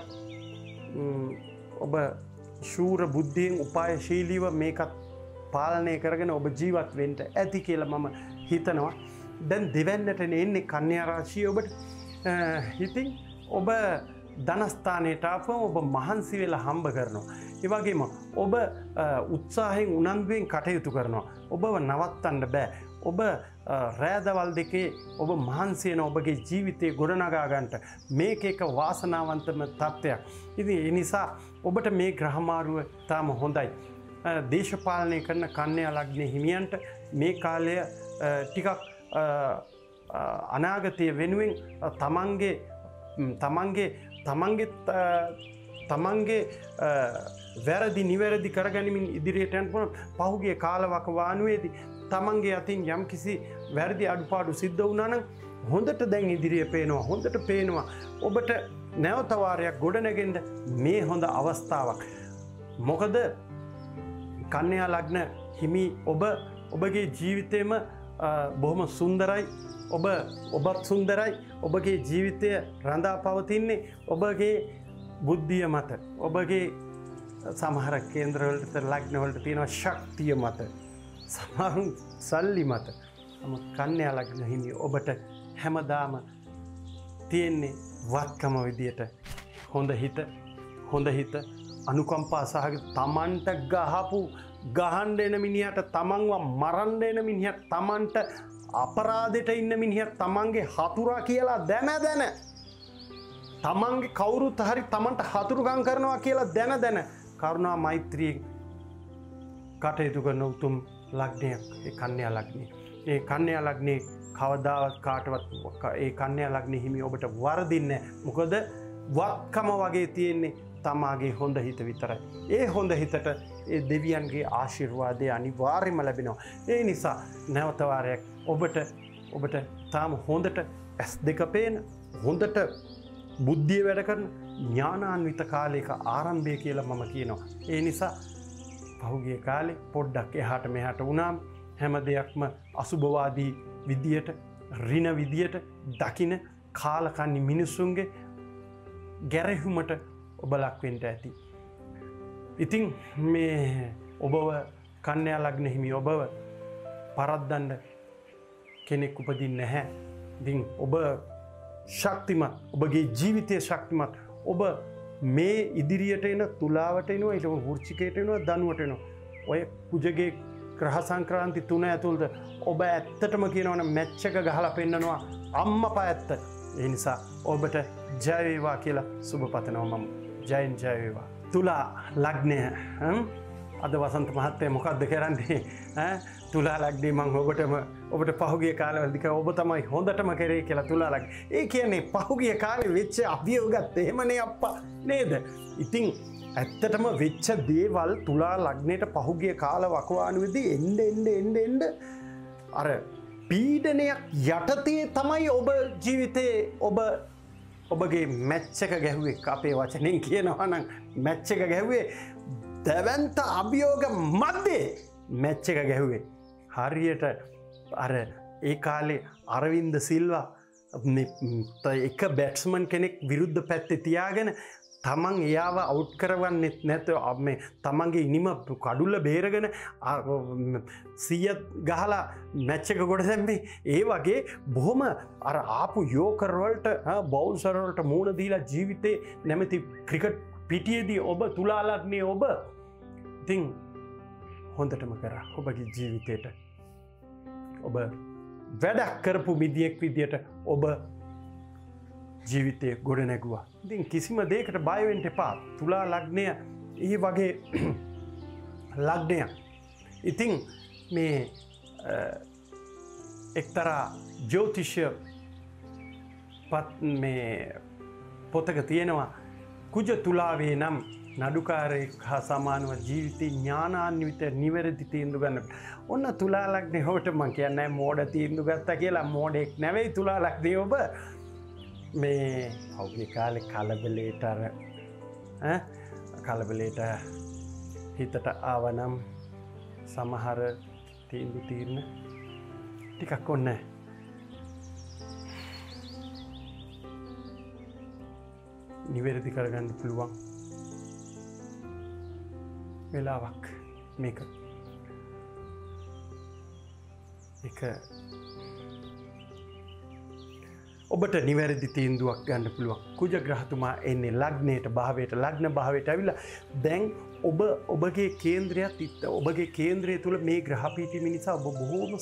ඔබ ශූර බුද්ධියෙන් උපායශීලීව මේකත් පාලනය කරගෙන ඔබ ජීවත් වෙන්න ඇති කියලා මම හිතනවා. දැන් දෙවැන්නට එන්නේ කන්‍යා රාශිය ඔබට. ඉතින් ඔබ ධනස්ථානයට ආපුවම ඔබ මහන්සි වෙලා හම්බ කරනවා. ඒ වගේම ඔබ උත්සාහයෙන් උනන්දුවෙන් කටයුතු කරනවා. ඔබව නවත්තන්න බෑ. ඔබ රෑදවල් දෙකේ ඔබ මහන්සි වෙන ඔබගේ ජීවිතේ ගොඩනගා ගන්නට මේක එක වාසනාවන්තම තත්ත්වයක්. ඉතින් ඒ නිසා ඔබට මේ ග්‍රහ මාරුව තාම හොඳයි. දේශපාලනය කරන කන්‍යා ලග්න හිමියන්ට මේ කාලය ටිකක් අනාගතය වෙනුවෙන් තමන්ගේ වැරදි නිවැරදි කරගනිමින් ඉදිරියට යන්න පුළුවන්. පහුගිය කාලවකවානුවේදී තමන්ගේ අතින් යම්කිසි වැරදි අඩුපාඩු සිද්ධ වුණා නම් හොඳට දැන් ඉදිරිය පේනවා. හොඳට පේනවා. ඔබට නැවත වාරයක් ගොඩනගෙන්න මේ හොඳ අවස්ථාවක්. මොකද කන්‍යා ලග්න හිමි ඔබගේ ජීවිතේම බොහොම සුන්දරයි. ඔබත් සුන්දරයි. ඔබගේ ජීවිතය රඳා පවතින්නේ ඔබගේ බුද්ධිය මත. ඔබගේ සමහර කේන්ද්‍රවලට ලග්නවලට තියෙන ශක්තිය මත. සමහරුන් සල්ලි මත. නමුත් කන්‍යා ලග්න හිමි ඔබට හැමදාම තියෙන්නේ වත්කම විදියට හොඳ හිත අනුකම්පා සහගත තමන්ට ගහන්න එන මිනිහට තමන්ව මරන්න එන මිනිහට තමන්ට අපරාධයට ඉන්න මිනිහට තමන්ගේ හතුරා කියලා දැන තමන්ගේ කවුරුත් හරි තමන්ට හතුරුකම් කරනවා කියලා දැන කරුණා මෛත්‍රියෙන් කටයුතු කරන උතුම් ලග්නයක් ඒ කන්‍යා ලග්නේ. ඒ කන්‍යා ලග්නේ කවදාවත් කාටවත් ඒ කන්‍යා ලග්නේ හිමි ඔබට වරදින්නේ නැහැ. මොකද වත්කම වගේ තියෙන්නේ තමාගේ හොඳ හිත විතරයි. ඒ හොඳ හිතට ඒ දෙවියන්ගේ ආශිර්වාදය අනිවාර්යයෙන්ම ලැබෙනවා. ඒ නිසා නැවත වාරයක් ඔබට තාම හොඳට S2 පේන හොඳට බුද්ධිය වැඩ කරන ඥානාන්විත කාලයක ආරම්භය කියලා මම කියනවා. ඒ නිසා පහුගිය කාලේ පොඩ්ඩක් එහාට මෙහාට වුණාම හැම දෙයක්ම අසුභවාදී විදියට ඍණ විදියට දකින කාලකන්ණි මිනිසුන්ගේ ගැරහුමට ඔබ ලක් වෙන්න ඇති. ඉතින් මේ ඔබව කන්‍යා ලග්න හිමි ඔබව පරද්දන්න කෙනෙක් උපදින්නේ නැහැ. ඉතින් ඔබ ශක්තිමත් ඔබගේ ජීවිතයේ ශක්තිමත් ඔබ මේ ඉදිරියට එන තුලාවට එනවා ඊට වෘශ්චිකයට එනවා ධනුවට එනවා. ඔය කුජගේ ග්‍රහ සංක්‍රාන්ති 3 ඇතුළත ඔබ ඇත්තටම කියනවනම් මැච් එක ගහලා පෙන්නනවා අම්මපා ඇත්ත. ඒ නිසා ඔබට ජය වේවා කියලා සුබ පතනවා මම. ජයෙන් ජය වේවා. තුලා ලග්නය අද වසන්ත මහත්තයා මොකක්ද කරන්නේ? තුලා ලග්නේ මම ඔබට පහුගිය කාලවලදී ඔබ තමයි හොඳටම කරේ කියලා තුලා ලග්නේ. ඒ කියන්නේ පහුගිය කාලේ වෙච්ච අභියෝගත් එහෙමනේ අප්පා නේද? ඉතින් ඇත්තටම වෙච්ච දේවල් තුලා ලග්නේට පහුගිය කාල වකවානුවේදී එන්න අර පීඩනයක් යටතේ තමයි ඔබ ජීවිතේ ඔබගේ මැච් එක ගැහුවේ. අපේ වචනෙන් කියනවා නම් මැච් එක ගැහුවේ දැවැන්ත අභියෝග මැද්දේ මැච් එක ගැහුවේ. හරියට අර ඒ කාලේ අරවින්ද සිල්වා එක බැට්ස්මන් කෙනෙක් විරුද්ධ පැත්තේ තියාගෙන තමන් එයාව අවුට් කරවන්නෙත් නැතුව මේ තමන්ගේ ඉනිම කඩුල්ල බේරගෙන 100 ගහලා මැච් එක ගොඩ දැම්මේ. ඒ වගේ බොහොම අර ආපු යෝකර් වලට බවුන්සර් වලට මූණ දීලා ජීවිතේ නැමැති ක්‍රිකට් පිටියේදී ඔබ තුලා ලග්නේ ඔබ ඉතින් හොඳටම කරා ඔබගේ ජීවිතේට. ඔබ වැඩක් කරපු මිදියෙක් විදියට ඔබ ජීවිතය ගොඩ නැගුවා. ඉතින් කිසිම දෙයකට බය වෙන්න එපා. තුලා ලග්නය ඒ වගේ ලග්නයක්. ඉතින් මේ එක්තරා ජ්‍යොතිෂ්‍ය මේ පොතක තියෙනවා කුජ තුලාවේ නම් නඩුකාරයෙක් හා සමානව ජීවිතේ ඥානාන්විත නිවැරදි තීන්දුව ගන්න. ඔන්න තුලා ලග්නේ හොට මං කියන්නේ මෝඩ තීන්දුව ගත්තා කියලා මෝඩෙක් නෙවෙයි තුලා ලග්නේ ඔබ. මේ පෞගේ කාලේ කලබලේට කලබලේට හිතට ආවනම් සමහර තීන්දු తీරන ටිකක් ඔන්න නිවැරදි කරගන්න පුළුවන් වෙලාවක් මේක ඔබට නිවැරදි තීන්දුවක් ගන්න පුළුවන්. කුජ ග්‍රහතුමා එන්නේ ලග්නයට භාවයට ලග්න භාවයට ඇවිල්ලා දැන් ඔබගේ කේන්ද්‍රයත් ඔබගේ කේන්ද්‍රය තුළ මේ ග්‍රහපීඨිය නිසා ඔබ බොහෝම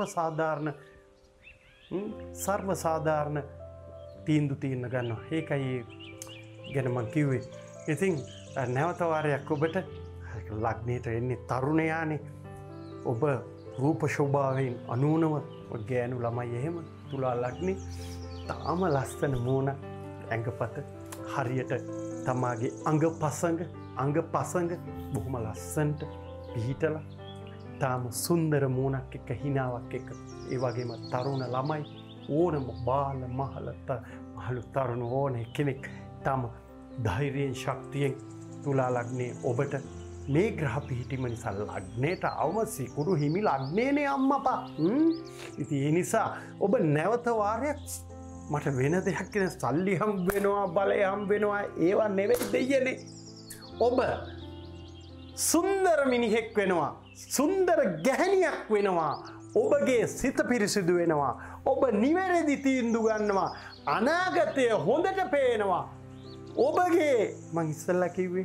සර්ව සාධාරණ තීන්දුව తీරන ගන්නවා. ඒකයි ගැන මං කිව්වේ. ඉතින් නැවත වාරයක් ඔබට ලග්නයට එන්නේ තරුණයානේ. ඔබ රූප ශෝභාවෙන් අනූනව ගෑනු ළමයි එහෙම තුලා ලග්නේ තාම ලස්සන මූණ ඇඟපත හරියට තමාගේ අංග පසංග බොහොම ලස්සනට පිහිටලා තාම සුන්දර මූණක් එක්ක හිනාවක් එක්ක ඒ වගේම තරුණ ළමයි ඕනම බාල මහලු තරුණ ඕන කෙනෙක් තාම ධෛර්යයෙන් ශක්තියෙන් තුලා ලග්නේ ඔබට මේ ග්‍රහ පිහිටීම නිසා ලග්නයට අවම සිකුරු හිමි ලග්නේනේ අම්මපා. ඉතින් ඒ නිසා ඔබ නැවත වාරයක් මට වෙන දෙයක් කියන සල්ලි හම් වෙනවා බලය හම් වෙනවා ඒවා නෙවෙයි දෙයනේ. ඔබ සුන්දර මිනිහෙක් වෙනවා. සුන්දර ගැහණියක් වෙනවා. ඔබගේ සිත පිරිසිදු වෙනවා. ඔබ නිවැරදි තීන්දුව ගන්නවා. අනාගතය හොඳට පේනවා. ඔබගේ මං ඉස්සෙල්ලා කිව්වේ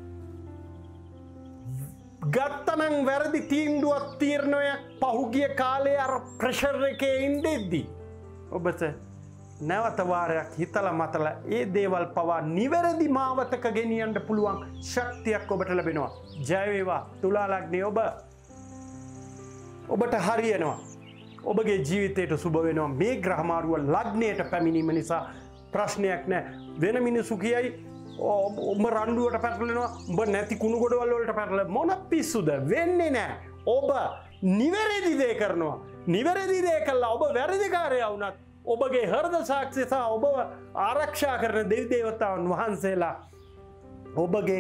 ගත්තනම් වැරදි තීන්දුවක් තීරණයක් පහුගිය කාලේ අර ප්‍රෙෂර් එකේ ඉඳෙද්දි ඔබට නැවත වාරයක් හිතලා මතලා ඒ දේවල් පවා නිවැරදි මාවතක ගෙනියන්න පුළුවන් ශක්තියක් ඔබට ලැබෙනවා. ජය වේවා තුලා ලග්නේ ඔබට හරියනවා. ඔබගේ ජීවිතයට සුබ වෙනවා. මේ ග්‍රහ මාරුව ලග්නයට පැමිණීම නිසා ප්‍රශ්නයක් නැහැ. වෙන මිනිසු කියයි ඔබ රණ්ඩුවට පැටලෙනවා ඔබ නැති කුණු ගොඩවල් වලට පැටලෙනවා මොන පිස්සුද වෙන්නේ නැහැ. ඔබ නිවැරදි දේ කරනවා. නිවැරදි දේ කළා ඔබ වැරදිකාරයා වුණත් ඔබගේ හෘද සාක්ෂිය සහ ඔබ ආරක්ෂා කරන දෙවි දේවතාවුන් වහන්සේලා ඔබගේ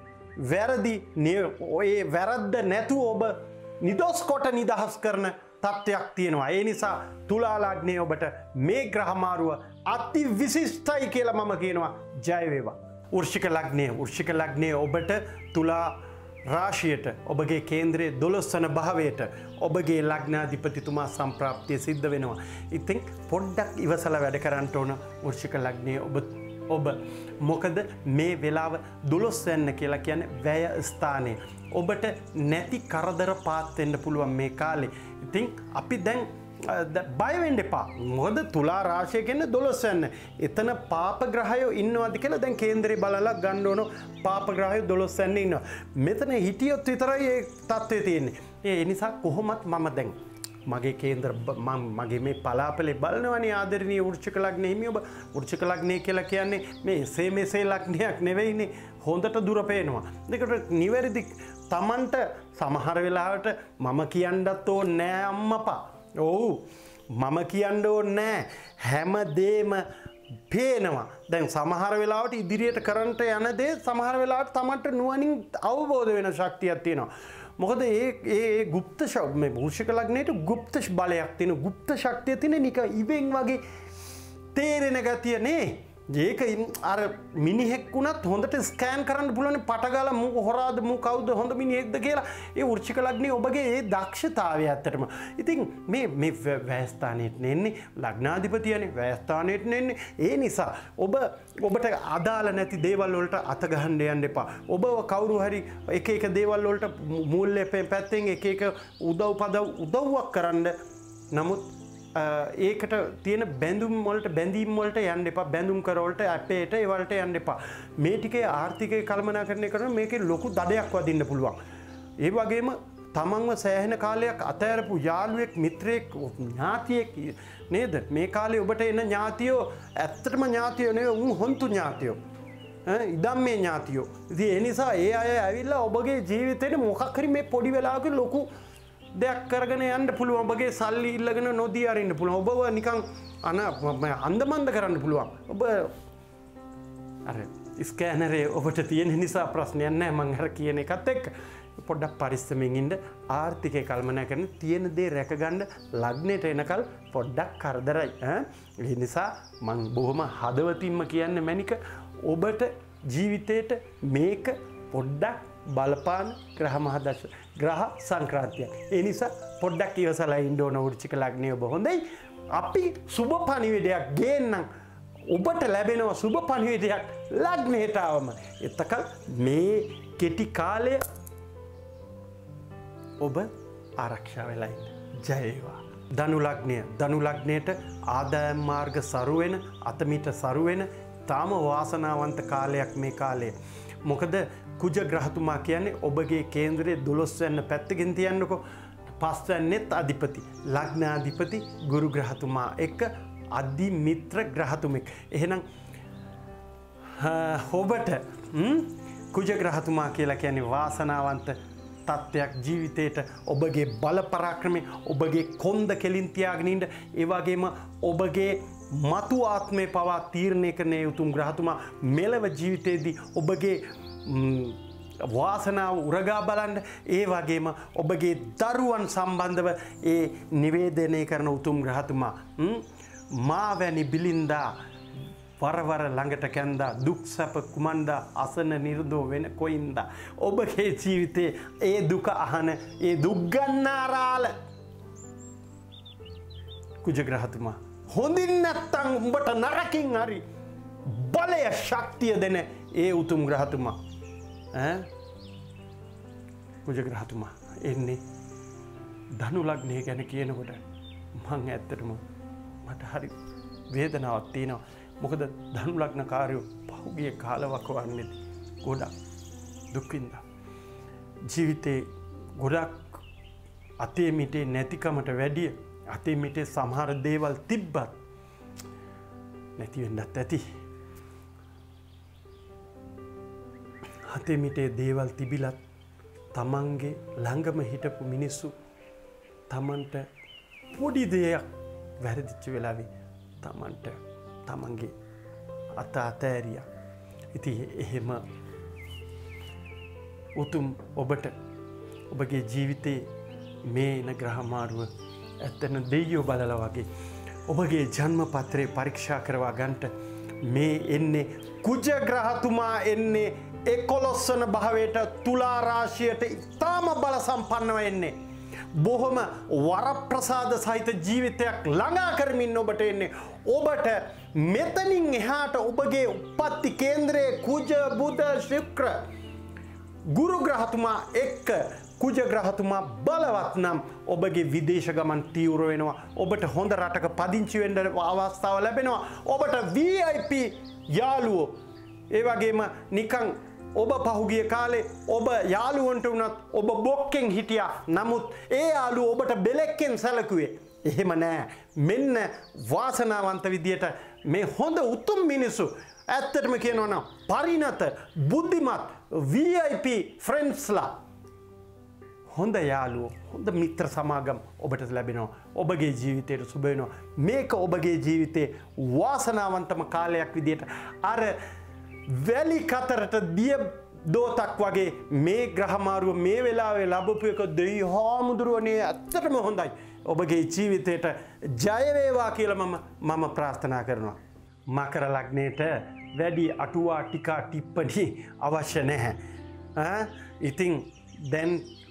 වැරද්ද නැතුව ඔබ නිදොස් කොට නිදහස් කරන තත්ත්වයක් තියෙනවා. ඒ නිසා තුලා ලග්නේ ඔබට මේ ග්‍රහ මාරුව අති විශිෂ්ටයි කියලා මම කියනවා. ජය වේවා. වෘශ්චික ලග්නේ ඔබට තුලා රාශියට ඔබගේ කේන්ද්‍රයේ 12 වන භාවයට ඔබගේ ලග්නාධිපතිතුමා සම්ප්‍රාප්තිය සිද්ධ වෙනවා. ඉතින් පොඩ්ඩක් ඉවසලා වැඩ කරන්න ඕන වෘශ්චික ලග්නේ ඔබ මොකද මේ වෙලාව 12 වෙන්න කියලා කියන්නේ වැය ස්ථානයේ ඔබට නැති කරදර පාත් වෙන්න පුළුවන් මේ කාලේ. ඉතින් අපි දැන් බය වෙන්න එපා. මොකද තුලා රාශිය කියන්නේ 12 වෙන්න. එතන පාප ග්‍රහයෝ ඉන්නවද කියලා දැන් කේන්දරේ බලලා ගන්න ඕන. පාප ග්‍රහයෝ 12 වෙන්න ඉන්නවා. මෙතන හිටියොත් විතරයි ඒ තත්ත්වය තියෙන්නේ. ඒ නිසා කොහොමත් මම දැන් මගේ කේන්දර මගේ මේ පලාපලේ බලනවනේ ආදරණීය වෘශ්චික ලග්නේ හිමි ඔබ. වෘශ්චික ලග්නේ කියලා කියන්නේ මේ මෙසේ ලග්නයක් නෙවෙයිනේ. හොඳට දුර පේනවා. දෙකට නිවැරදි Tamanට සමහර වෙලාවට මම කියන්නත් ඕනේ නෑ අම්මපා. ඔව් මම කියන්න ඕනේ නෑ හැමදේම පේනවා. දැන් සමහර වෙලාවට ඉදිරියට කරන්ට යන දේ සමහර වෙලාවට Tamanට නුවණින් අවබෝධ වෙන ශක්තියක් තියෙනවා. මොකද ඒ গুপ্ত මේ වෘශ්චික ලග්නේට গুপ্ত බලයක් තියෙන গুপ্ত ශක්තිය තියෙන නික ඉවෙන් වගේ තේරෙන ගතිය නේ. ඒක අර මිනිහෙක් වුණත් හොඳට ස්කෑන් කරන්න පුළුවන් පටගාලා මූ හොරාද මූ කවුද හොඳ මිනිහෙක්ද කියලා ඒ වෘශ්චික ලග්නේ ඔබගේ ඒ දක්ෂතාවය ඇත්තටම. ඉතින් මේ වැයස්ථානෙට නෙන්නේ ලග්නාධිපතියනේ වැයස්ථානෙට නෙන්නේ. ඒ නිසා ඔබට අදාළ නැති දේවල් වලට අත ගහන්න යන්න එපා. ඔබව කවුරු හරි එක දේවල් වලට මූල්‍ය පැත්තෙන් එක උදව්වක් කරන්න. නමුත් ඒකට තියෙන බැඳීම් වලට යන්න එපා. බැඳුම් කරවලට අපේට ඒ වලට යන්න එපා. මේ ටිකේ ආර්ථිකය කළමනාකරණය කරන මේකේ ලොකු දඩයක් වදින්න පුළුවන්. ඒ වගේම තමන්ව සෑහෙන කාලයක් අතහැරපු යාළුවෙක් මිත්‍රයෙක් ඥාතියෙක් නේද මේ කාලේ ඔබට එන ඥාතියෝ ඇත්තටම ඥාතියෝ නෙවෙයි උන් හොන්තු ඥාතියෝ. ඉදම් මේ ඥාතියෝ. ඉතින් ඒ නිසා ඒ අය ඇවිල්ලා ඔබගේ ජීවිතේට මොකක් හරි මේ පොඩි වෙලාවක ලොකු දෙයක් කරගෙන යන්න පුළුවන්. ඔබගේ සල්ලි ඉල්ලගෙන නොදී අරින්න පුළුවන්. ඔබව නිකන් අන්දමන්ද කරන්න පුළුවන්. ඔබ අර ස්කෑනරේ ඔබට තියෙන නිසා ප්‍රශ්නයක් නැහැ. මම අර කියන එකත් එක්ක පොඩ්ඩක් පරිස්සමෙන් ඉන්න. ආර්ථිකය කල්පනා කරන තියෙන දේ රැකගන්න ලග්නයට එනකල් පොඩ්ඩක් කරදරයි. ඒ නිසා මම බොහොම හදවතින්ම කියන්නේ මැනික ඔබට ජීවිතේට මේක පොඩ්ඩක් බලපාන ග්‍රහ මහදශ ග්‍රහ සංක්‍රාන්තිය. ඒ නිසා පොඩ්ඩක් ඉවසලා ඉන්න ඕන වෘශ්චික ලග්නය ඔබ හොඳයි. අපි සුබ පණිවිඩයක් ගේන්නම්. ඔබට ලැබෙනවා සුබ පණිවිඩයක් ලග්නයට ආවම. එතකල් මේ කෙටි කාලය ඔබ ආරක්ෂා වෙලා ඉන්න. ජය වේවා. ධනු ලග්නය. ධනු ලග්නයට ආදායම් මාර්ග සරු වෙන, අතමිට සරු වෙන තාම වාසනාවන්ත කාලයක් මේ කාලය. මොකද කුජ ග්‍රහතුමා කියන්නේ ඔබගේ කේන්ද්‍රයේ 12 වෙනි පැත්තකින් තියන්නකෝ. 5 වෙනිත් අධිපති ලග්නාධිපති ගුරු ග්‍රහතුමා එක්ක අධි මිත්‍ර ග්‍රහතුමෙක්. එහෙනම් ඔබට කුජ ග්‍රහතුමා කියලා කියන්නේ වාසනාවන්ත තත්ත්වයක් ජීවිතේට. ඔබගේ බල පරාක්‍රමය, ඔබගේ කොන්ද කෙලින් තියාගෙන ඉන්න, ඒ වගේම ඔබගේ මතු ආත්මේ පවා තීරණය කරන උතුම් ග්‍රහතුමා මෙලව ජීවිතයේදී ඔබගේ වාසනාව උරගා බලන්න, ඒ වගේම ඔබගේ දරුවන් සම්බන්ධව ඒ නිවේදනය කරන උතුම් ග්‍රහතුමා මාවැනි බිලින්දා වරවර ළඟට කැන්දා දුක් සැප කුමන්දා අසන නිර්දෝ වෙන කොයින්දා ඔබගේ ජීවිතේ ඒ දුක අහන ඒ දුක් ගන්නාරාල කුජ ග්‍රහතුමා හොඳින් නැත්තම් උඹට නරකින් හරි බලය ශක්තිය දෙන ඒ උතුම් ග්‍රහතුමා කුජ ග්‍රහතුමා එන්නේ ධනු ලග්නය ගැන කියනකොට මං ඇත්තටම මට හරි වේදනාවක් තියෙනවා. මොකද ධනු ලග්නකාරයෝ පහුගිය කාලවකවන්නේ ගොඩක් දුක් විඳා. ජීවිතේ ගොඩක් අතේ මිටේ නැතිකමට වැඩිය අතේ මිටේ සමහර දේවල් තිබ්බත් නැති වෙන්නත් ඇති. අතේ මිටේ දේවල් තිබිලත් තමන්ගේ ළඟම හිටපු මිනිස්සු තමන්ට පොඩි දෙයක් වැරදිච්ච වෙලාවේ තමන්ට තමන්ගේ අතෑරියා. ඉතින් එහෙම උතුම් ඔබට ඔබගේ ජීවිතේ මේ එන ග්‍රහමාරුව ඇත්තන දෙයියෝ බලලා වගේ ඔබගේ ජන්ම පත්‍රය පරීක්ෂා කරවා ගන්නට මේ එන්නේ කුජ ග්‍රහතුමා එන්නේ 11 වන භාවයට තුලා රාශියට ඉතාම බල සම්පන්නව එන්නේ. බොහොම වරප්‍රසාද සහිත ජීවිතයක් ළඟා කරමින් ඔබට එන්නේ. ඔබට මෙතනින් එහාට ඔබගේ උප්පත්ති කේන්ද්‍රයේ කුජ බුධ ශුක්‍ර ගුරු ග්‍රහතුමා එක්ක කුජ ග්‍රහතුමා බලවත් නම් ඔබගේ විදේශ ගමන් තීව්‍ර වෙනවා. ඔබට හොඳ රටක පදිංචි වෙන්න අවස්ථාව ලැබෙනවා. ඔබට VIP යාළුවෝ ඒ වගේම නිකන් ඔබ පහුගිය කාලේ ඔබ යාළුවන්ට වුණත් ඔබ බොක්කෙන් හිටියා. නමුත් ඒ යාළුවෝ ඔබට බෙලෙක්ෙන් සැලකුවේ. එහෙම නෑ. මෙන්න වාසනාවන්ත විදියට මේ හොඳ උතුම් මිනිස්සු ඇත්තටම කියනවා නම් පරිණත බුද්ධිමත් VIP ෆ්‍රෙන්ඩ්ස්ලා හොඳ යාළුවෝ හොඳ මිත්‍ර සමාගම් ඔබට ලැබෙනවා. ඔබගේ ජීවිතයට සුබ වෙනවා. මේක ඔබගේ ජීවිතේ වාසනාවන්තම කාලයක් විදියට අර වැලි කතරට දිය දෝතක් වගේ මේ ග්‍රහමාරුව මේ වෙලාවේ ලැබපු එක දෙවි හාමුදුරුවනේ ඇත්තටම හොඳයි. ඔබගේ ජීවිතයට ජය වේවා කියලා මම ප්‍රාර්ථනා කරනවා. මකර ලග්නයට වැඩි අටුවා ටිකා ටිප්පණි අවශ්‍ය නැහැ. ඉතින් දැන්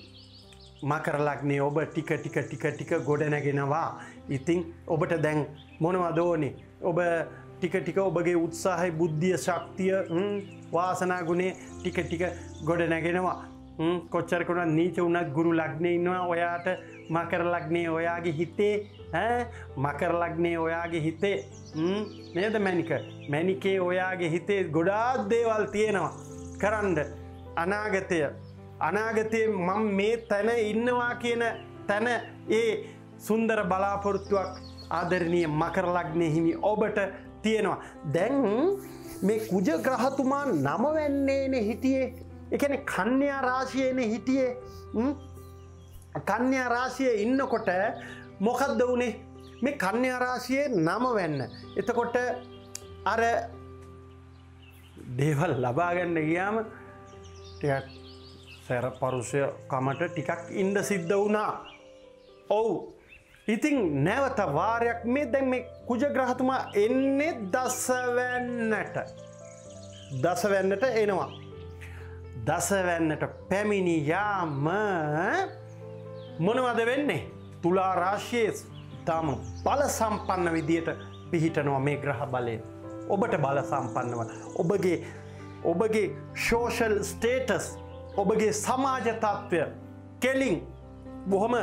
මකර ලග්නේ ඔබ ටික ගොඩ නැගෙනවා. ඉතින් ඔබට දැන් මොනවද ඕනේ? ඔබ ටික ඔබගේ උත්සාහය බුද්ධිය ශක්තිය වාසනා ගුණේ ටික ගොඩ නැගෙනවා. කොච්චර කොහොමද නීච වුණත් ගුරු ලග්නේ ඉන්නවා ඔයාට. මකර ලග්නේ ඔයාගේ හිතේ මකර ලග්නේ ඔයාගේ හිතේ නේද මැනිකේ ඔයාගේ හිතේ ගොඩාක් දේවල් තියෙනවා කරන්න. අනාගතයේ මම මේ තැන ඉන්නවා කියන තැන ඒ සුන්දර බලාපොරොත්තුවක් ආදරණීය මකර ලග්නේ හිමි ඔබට තියෙනවා. දැන් මේ කුජ ග්‍රහතුමා 9 වෙන්නේනේ හිටියේ. ඒ කියන්නේ කන්‍යා රාශියේනේ හිටියේ. කන්‍යා රාශියේ ඉන්නකොට මොකද්ද උනේ? මේ කන්‍යා රාශියේ 9 වෙන්න. එතකොට අර දේවල් ලබා ගන්න ගියාම ටිකක් සැර පරුෂය කමට ටිකක් ඉන්න සිද්ධ වුණා. ඔව්. ඉතින් නැවත වාරයක් මේ දැන් මේ කුජ ග්‍රහතුමා එන්නේ 10 වෙන්නට. 10 වෙන්නට එනවා. 10 වෙන්නට පැමිණි යාම මොනවද වෙන්නේ? තුලා රාශියේ තාම බල සම්පන්න විදියට පිහිටනවා මේ ග්‍රහ බලය. ඔබට බල සම්පන්නව ඔබගේ සෝෂල් ස්ටේටස් ඔබගේ සමාජ තත්ත්වය කෙලින් බොහොම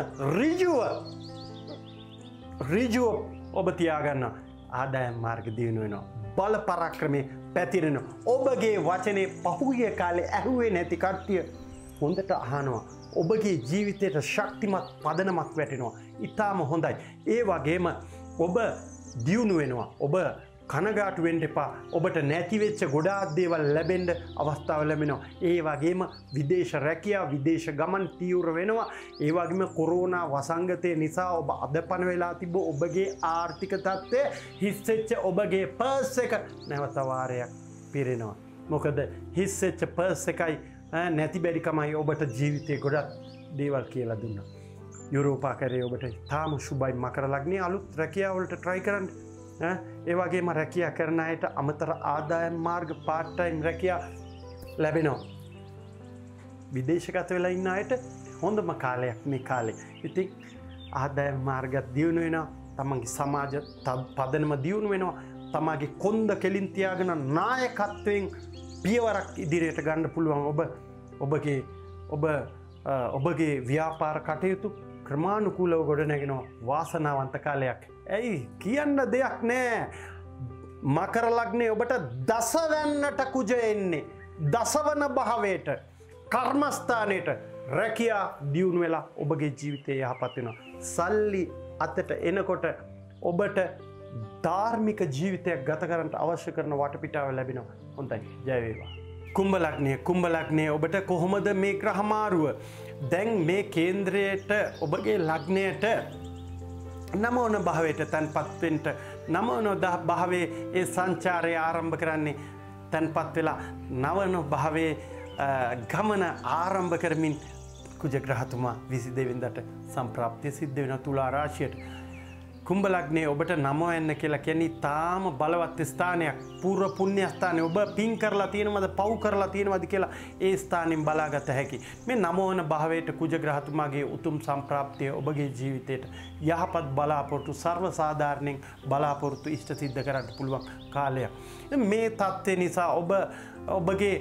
ඍජුව ඔබ තියාගන්න ආදායම් මාර්ග දියුණු වෙනවා. බල පරාක්‍රමයේ පැතිරෙනවා. ඔබගේ වචනේ පහුගිය කාලේ ඇහුවේ නැති කට්ටිය හොඳට අහනවා. ඔබගේ ජීවිතයට ශක්තිමත් පදනමක් වැටෙනවා. ඊටාම හොඳයි. ඒ වගේම ඔබ දියුණු වෙනවා. ඔබ කනගාටු වෙන්න එපා. ඔබට නැති වෙච්ච ගොඩාක් දේවල් ලැබෙන්න අවස්ථාව ලැබෙනවා. ඒ වගේම විදේශ රැකියාව, විදේශ ගමන් තීව්‍ර වෙනවා. ඒ වගේම කොරෝනා වසංගතය නිසා ඔබ අදපන වෙලා තිබ්බ ඔබගේ ආර්ථික තත්ත්වය හිස් වෙච්ච ඔබගේ පර්ස් එක නැවත වාරයක් පිරෙනවා. මොකද හිස් වෙච්ච පර්ස් එකයි නැති බැරිකමයි ඔබට ජීවිතේ ගොඩක් දේවල් කියලා දුන්නා. යුරෝපා කරේ ඔබට තාම සුබයි. මකර ලග්නයේ අලුත් රැකියාව වලට try කරන්න. ඒ වගේම රැකියා කරන අයට අමතර ආදායම් මාර්ග part time රැකියා ලැබෙනවා. විදේශගත වෙලා ඉන්න අයට හොඳම කාලයක් මේ කාලේ. ඉතින් ආදායම් මාර්ගත් දියුණු වෙනවා. තමන්ගේ සමාජ පදනම දියුණු වෙනවා. තමාගේ කොන්ද කෙලින් තියාගෙන නායකත්වයෙන් පියවරක් ඉදිරියට ගන්න පුළුවන්. ඔබගේ ව්‍යාපාර කටයුතු ක්‍රමානුකූලව ගොඩනැගෙනවා. වාසනාවන්ත කාලයක්. ඇයි කියන්න දෙයක් නෑ. මකර ලග්නේ ඔබට 10 වෙන්නට කුජ එන්නේ. 10 වන භාවයට කර්මස්ථානයට රැකියා දියුණු වෙලා ඔබගේ ජීවිතය යහපත් වෙනවා. සල්ලි අතට එනකොට ඔබට ධාර්මික ජීවිතයක් ගත කරන්න අවශ්‍ය කරන වටපිටාව ලැබෙනවා. හොඳයි. ජය වේවා. කුම්භ ලග්නය ඔබට කොහොමද මේ ග්‍රහ මාරුව? දැන් මේ කේන්ද්‍රයට ඔබගේ ලග්නයට 9 වන භාවයට තැන්පත් වෙන්න 9 වන භාවයේ ඒ සංචාරය ආරම්භ කරන්නේ තැන්පත් වෙලා 9 වන භාවයේ ගමන ආරම්භ කරමින් කුජ ග්‍රහතුමා 22 වෙනිදාට සම්ප්‍රාප්තිය සිද්ධ වෙන තුලා රාශියට. කුම්භ ලග්නයේ ඔබට 9 වෙන්න කියලා කියන්නේ තාම බලවත් ස්ථානයක්. පූර්ව පුණ්‍ය ස්ථානය. ඔබ පින් කරලා තියෙනවද පව් කරලා තියෙනවද කියලා ඒ ස්ථානෙන් බලාගත හැකි. මේ 9 වන භාවයට කුජ ග්‍රහතුමාගේ උතුම් සම්ප්‍රාප්තිය ඔබගේ ජීවිතයට යහපත් බලාපොරොත්තු සර්ව සාධාරණයෙන් බලාපොරොත්තු ඉෂ්ට සිද්ධ කරන්න පුළුවන් කාලයක්. මේ தත්ත්වය නිසා ඔබගේ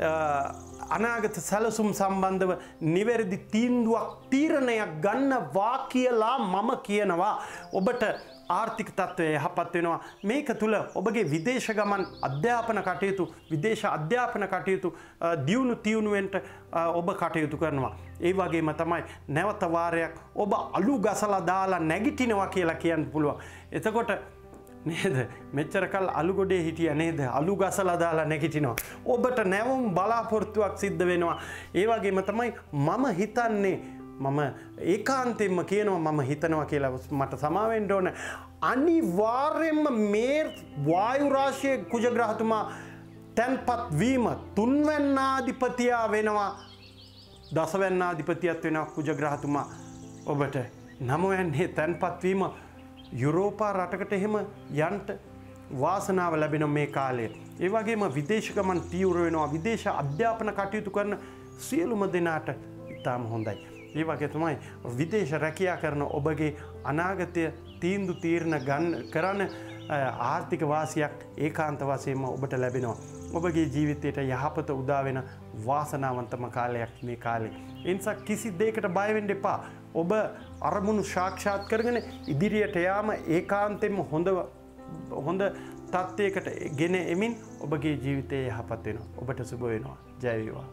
අනාගත සැලසුම් සම්බන්ධව නිවැරදි තීරණයක් ගන්නවා කියලා මම කියනවා. ඔබට ආර්ථික තත්ත්වය යහපත් වෙනවා. මේක තුල ඔබගේ විදේශ ගමන් අධ්‍යාපන කටයුතු විදේශ අධ්‍යාපන කටයුතු දියුණු වෙන්න ඔබ කටයුතු කරනවා. ඒ වගේම තමයි නැවත වාරයක් ඔබ අලු ගසලා දාලා නැගිටිනවා කියලා කියන්න පුළුවන්. එතකොට නේද මෙච්චර කල් අලු ගොඩේ හිටියා නේද? අලු ගසලා දාලා නැගිටිනවා. ඔබට නැවුම් බලාපොරොත්තුවක් සිද්ධ වෙනවා. ඒ වගේම තමයි මම හිතන්නේ මම ඒකාන්තයෙන්ම කියනවා මම හිතනවා කියලා මට සමා වෙන්න ඕන. අනිවාර්යයෙන්ම මේ වායු රාශියේ කුජ ග්‍රහතුමා තැන්පත් වීම 3 වෙන්නාධිපතියා වෙනවා. 10 වෙන්නාධිපතියත් වෙනවා කුජ ග්‍රහතුමා. ඔබට 9 වෙන්නේ තැන්පත් වීම යුරෝපා රටකට එහෙම යන්න වාසනාව ලැබෙන මේ කාලය. ඒ වගේම විදේශ ගමන් තීව්‍ර වෙනවා. විදේශ අධ්‍යාපන කටයුතු කරන සියලුම දෙනාට ඉතාම හොඳයි. ඒ වගේ තමයි විදේශ රැකියා කරන ඔබගේ අනාගතය තීරණ කරන ආර්ථික වාසියක් ඒකාන්ත වශයෙන්ම ඔබට ලැබෙනවා. ඔබගේ ජීවිතයට යහපත උදා වෙන වාසනාවන්තම කාලයක් මේ කාලේ. ඒ නිසා කිසි දෙයකට බය වෙන්න එපා. ඔබ අරමුණු සාක්ෂාත් කරගෙන ඉදිරියට යාම ඒකාන්තයෙන්ම හොඳ තත්ත්වයකට ගෙන එමින් ඔබගේ ජීවිතය යහපත් වෙනවා. ඔබට සුබ වෙනවා. ජය වේවා.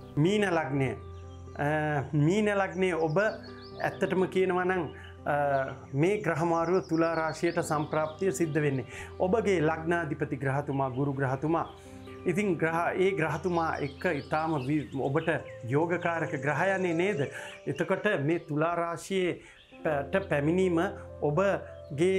මීන ලග්නයේ ඔබ ඇත්තටම කියනවා නම් මේ ග්‍රහමාරුව තුලා රාශියට සම්ප්‍රාප්තිය සිද්ධ වෙන්නේ. ඔබගේ ලග්නාධිපති ග්‍රහතුමා ගුරු ග්‍රහතුමා ඉතින් ඒ ග්‍රහතුමා එක්ක ඉතාම ඔබට යෝගකාරක ග්‍රහයන්නේ නේද? එතකොට මේ තුලා රාශියේට පැමිණීම ඔබගේ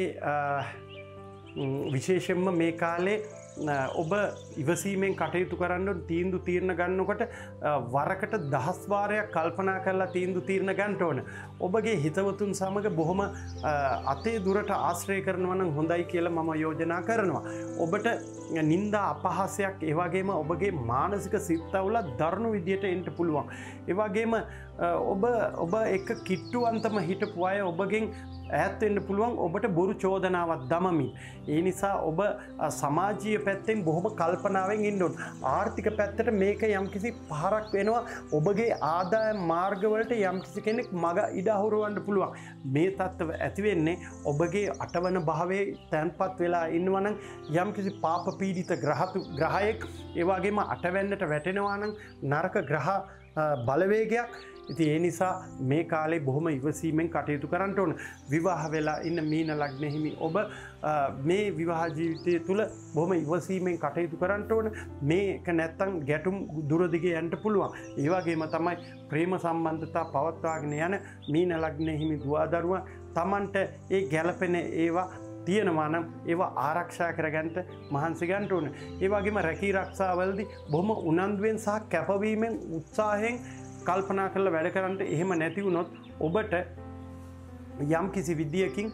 විශේෂයෙන්ම මේ කාලේ ඔබ ඉවසීමෙන් කටයුතු කරන්න තීන්දු තීරණ ගන්නකොට වරකට 10 වාරයක් කල්පනා කරලා තීන්දු තීරණ ගන්න ඕන. ඔබගේ හිතවතුන් සමග බොහොම අතේ දුරට ආශ්‍රය කරනවා නම් හොඳයි කියලා මම යෝජනා කරනවා. ඔබට නිന്ദා අපහාසයක් ඒ වගේම ඔබගේ මානසික සිත්වල දරුණු විදියට එන්න පුළුවන්. ඒ වගේම ඔබ එක කිට්ටුවන්තම හිටපු අය ඔබගෙන් ඈත් වෙන්න පුළුවන් ඔබට බොරු චෝදනාවක් දමමින්. ඒ නිසා ඔබ සමාජීය පැත්තෙන් බොහොම කල්පනාවෙන් ඉන්න ඕන. ආර්ථික පැත්තට මේක යම්කිසි පහරක් වෙනවා. ඔබගේ ආදායම් මාර්ගවලට යම්කිසි කෙනෙක් මග ඉඩ හුරවන්න පුළුවන්. මේ තත්ත්ව ඇති වෙන්නේ ඔබගේ අටවන භාවයේ තැන්පත් වෙලා ඉන්නවා නම් යම්කිසි පාප පීඩිත ග්‍රහයෙක් ඒ වගේම අටවැන්නට වැටෙනවා නම් නරක ග්‍රහ බලවේගයක්. ඉතින් ඒ නිසා මේ කාලේ බොහොම ඉවසීමෙන් කටයුතු කරන්න ඕන. විවාහ වෙලා ඉන්න මීන ලග්නෙහිමි ඔබ මේ විවාහ ජීවිතය තුළ බොහොම ඉවසීමෙන් කටයුතු කරන්න ඕන. මේක නැත්තම් ගැටුම් දුර දිගේ යන්න පුළුවන්. ඒ වගේම තමයි ප්‍රේම සම්බන්ධතා පවත්වාගෙන යන මීන ලග්නෙහිමි දුවදරුවා Tamanට ඒ ගැළපෙන ඒවා තියෙනවා නම් ඒවා ආරක්ෂා කරගන්න මහන්සි ගන්න ඕන. ඒ වගේම රැකී ආරක්ෂාවලදී බොහොම උනන්දුවෙන් සහ කැපවීමෙන් උත්සාහයෙන් කල්පනා කරලා වැඩ කරන්න. එහෙම නැති වුණොත් ඔබට යම් කිසි විදියකින්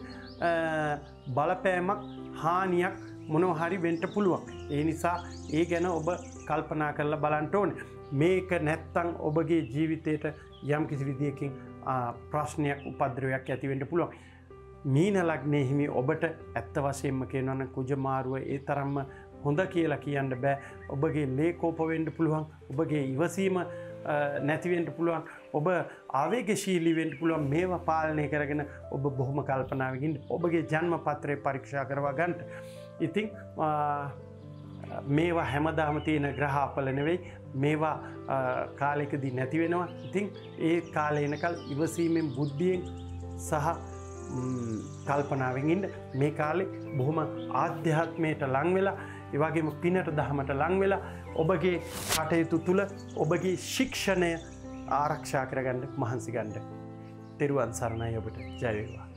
බලපෑමක් හානියක් මොනවා හරි වෙන්න පුළුවන්. ඒ නිසා ඒ ගැන ඔබ කල්පනා කරලා බලන්න ඕනේ. මේක නැත්තම් ඔබගේ ජීවිතේට යම් කිසි විදියකින් ප්‍රශ්නයක් උපද්‍රවයක් ඇති වෙන්න පුළුවන්. මීන ලග්නේ හිමි ඔබට ඇත්ත වශයෙන්ම කියනවා නම් කුජ මාරුව ඒ තරම්ම හොඳ කියලා කියන්න බෑ. ඔබගේ ලේ කෝප වෙන්න පුළුවන්. ඔබගේ ඉවසීම නැති වෙන්න පුළුවන්. ඔබ ආවේගශීලී වෙන්න පුළුවන්. මේවා පාලනය කරගෙන ඔබ බොහොම කල්පනාවකින් ඔබගේ ජන්ම පත්‍රය පරීක්ෂා කරවා ගන්න. ඉතින් මේවා හැමදාම තියෙන ග්‍රහ අපල නෙවෙයි. මේවා කාලයකදී නැති වෙනවා. ඉතින් ඒ කාලේ එනකල් ඉවසීමෙන් බුද්ධියෙන් සහ කල්පනාවෙන් ඉන්න. මේ කාලේ බොහොම ආධ්‍යාත්මයට ලං වෙලා ඒ වගේම පිනට දහමට ලං වෙලා ඔබගේ කටයුතු තුළ ඔබගේ ශික්ෂණය ආරක්ෂා කරගන්න මහන්සි ගන්න. තෙරුවන් සරණයි ඔබට. ජය වේවා.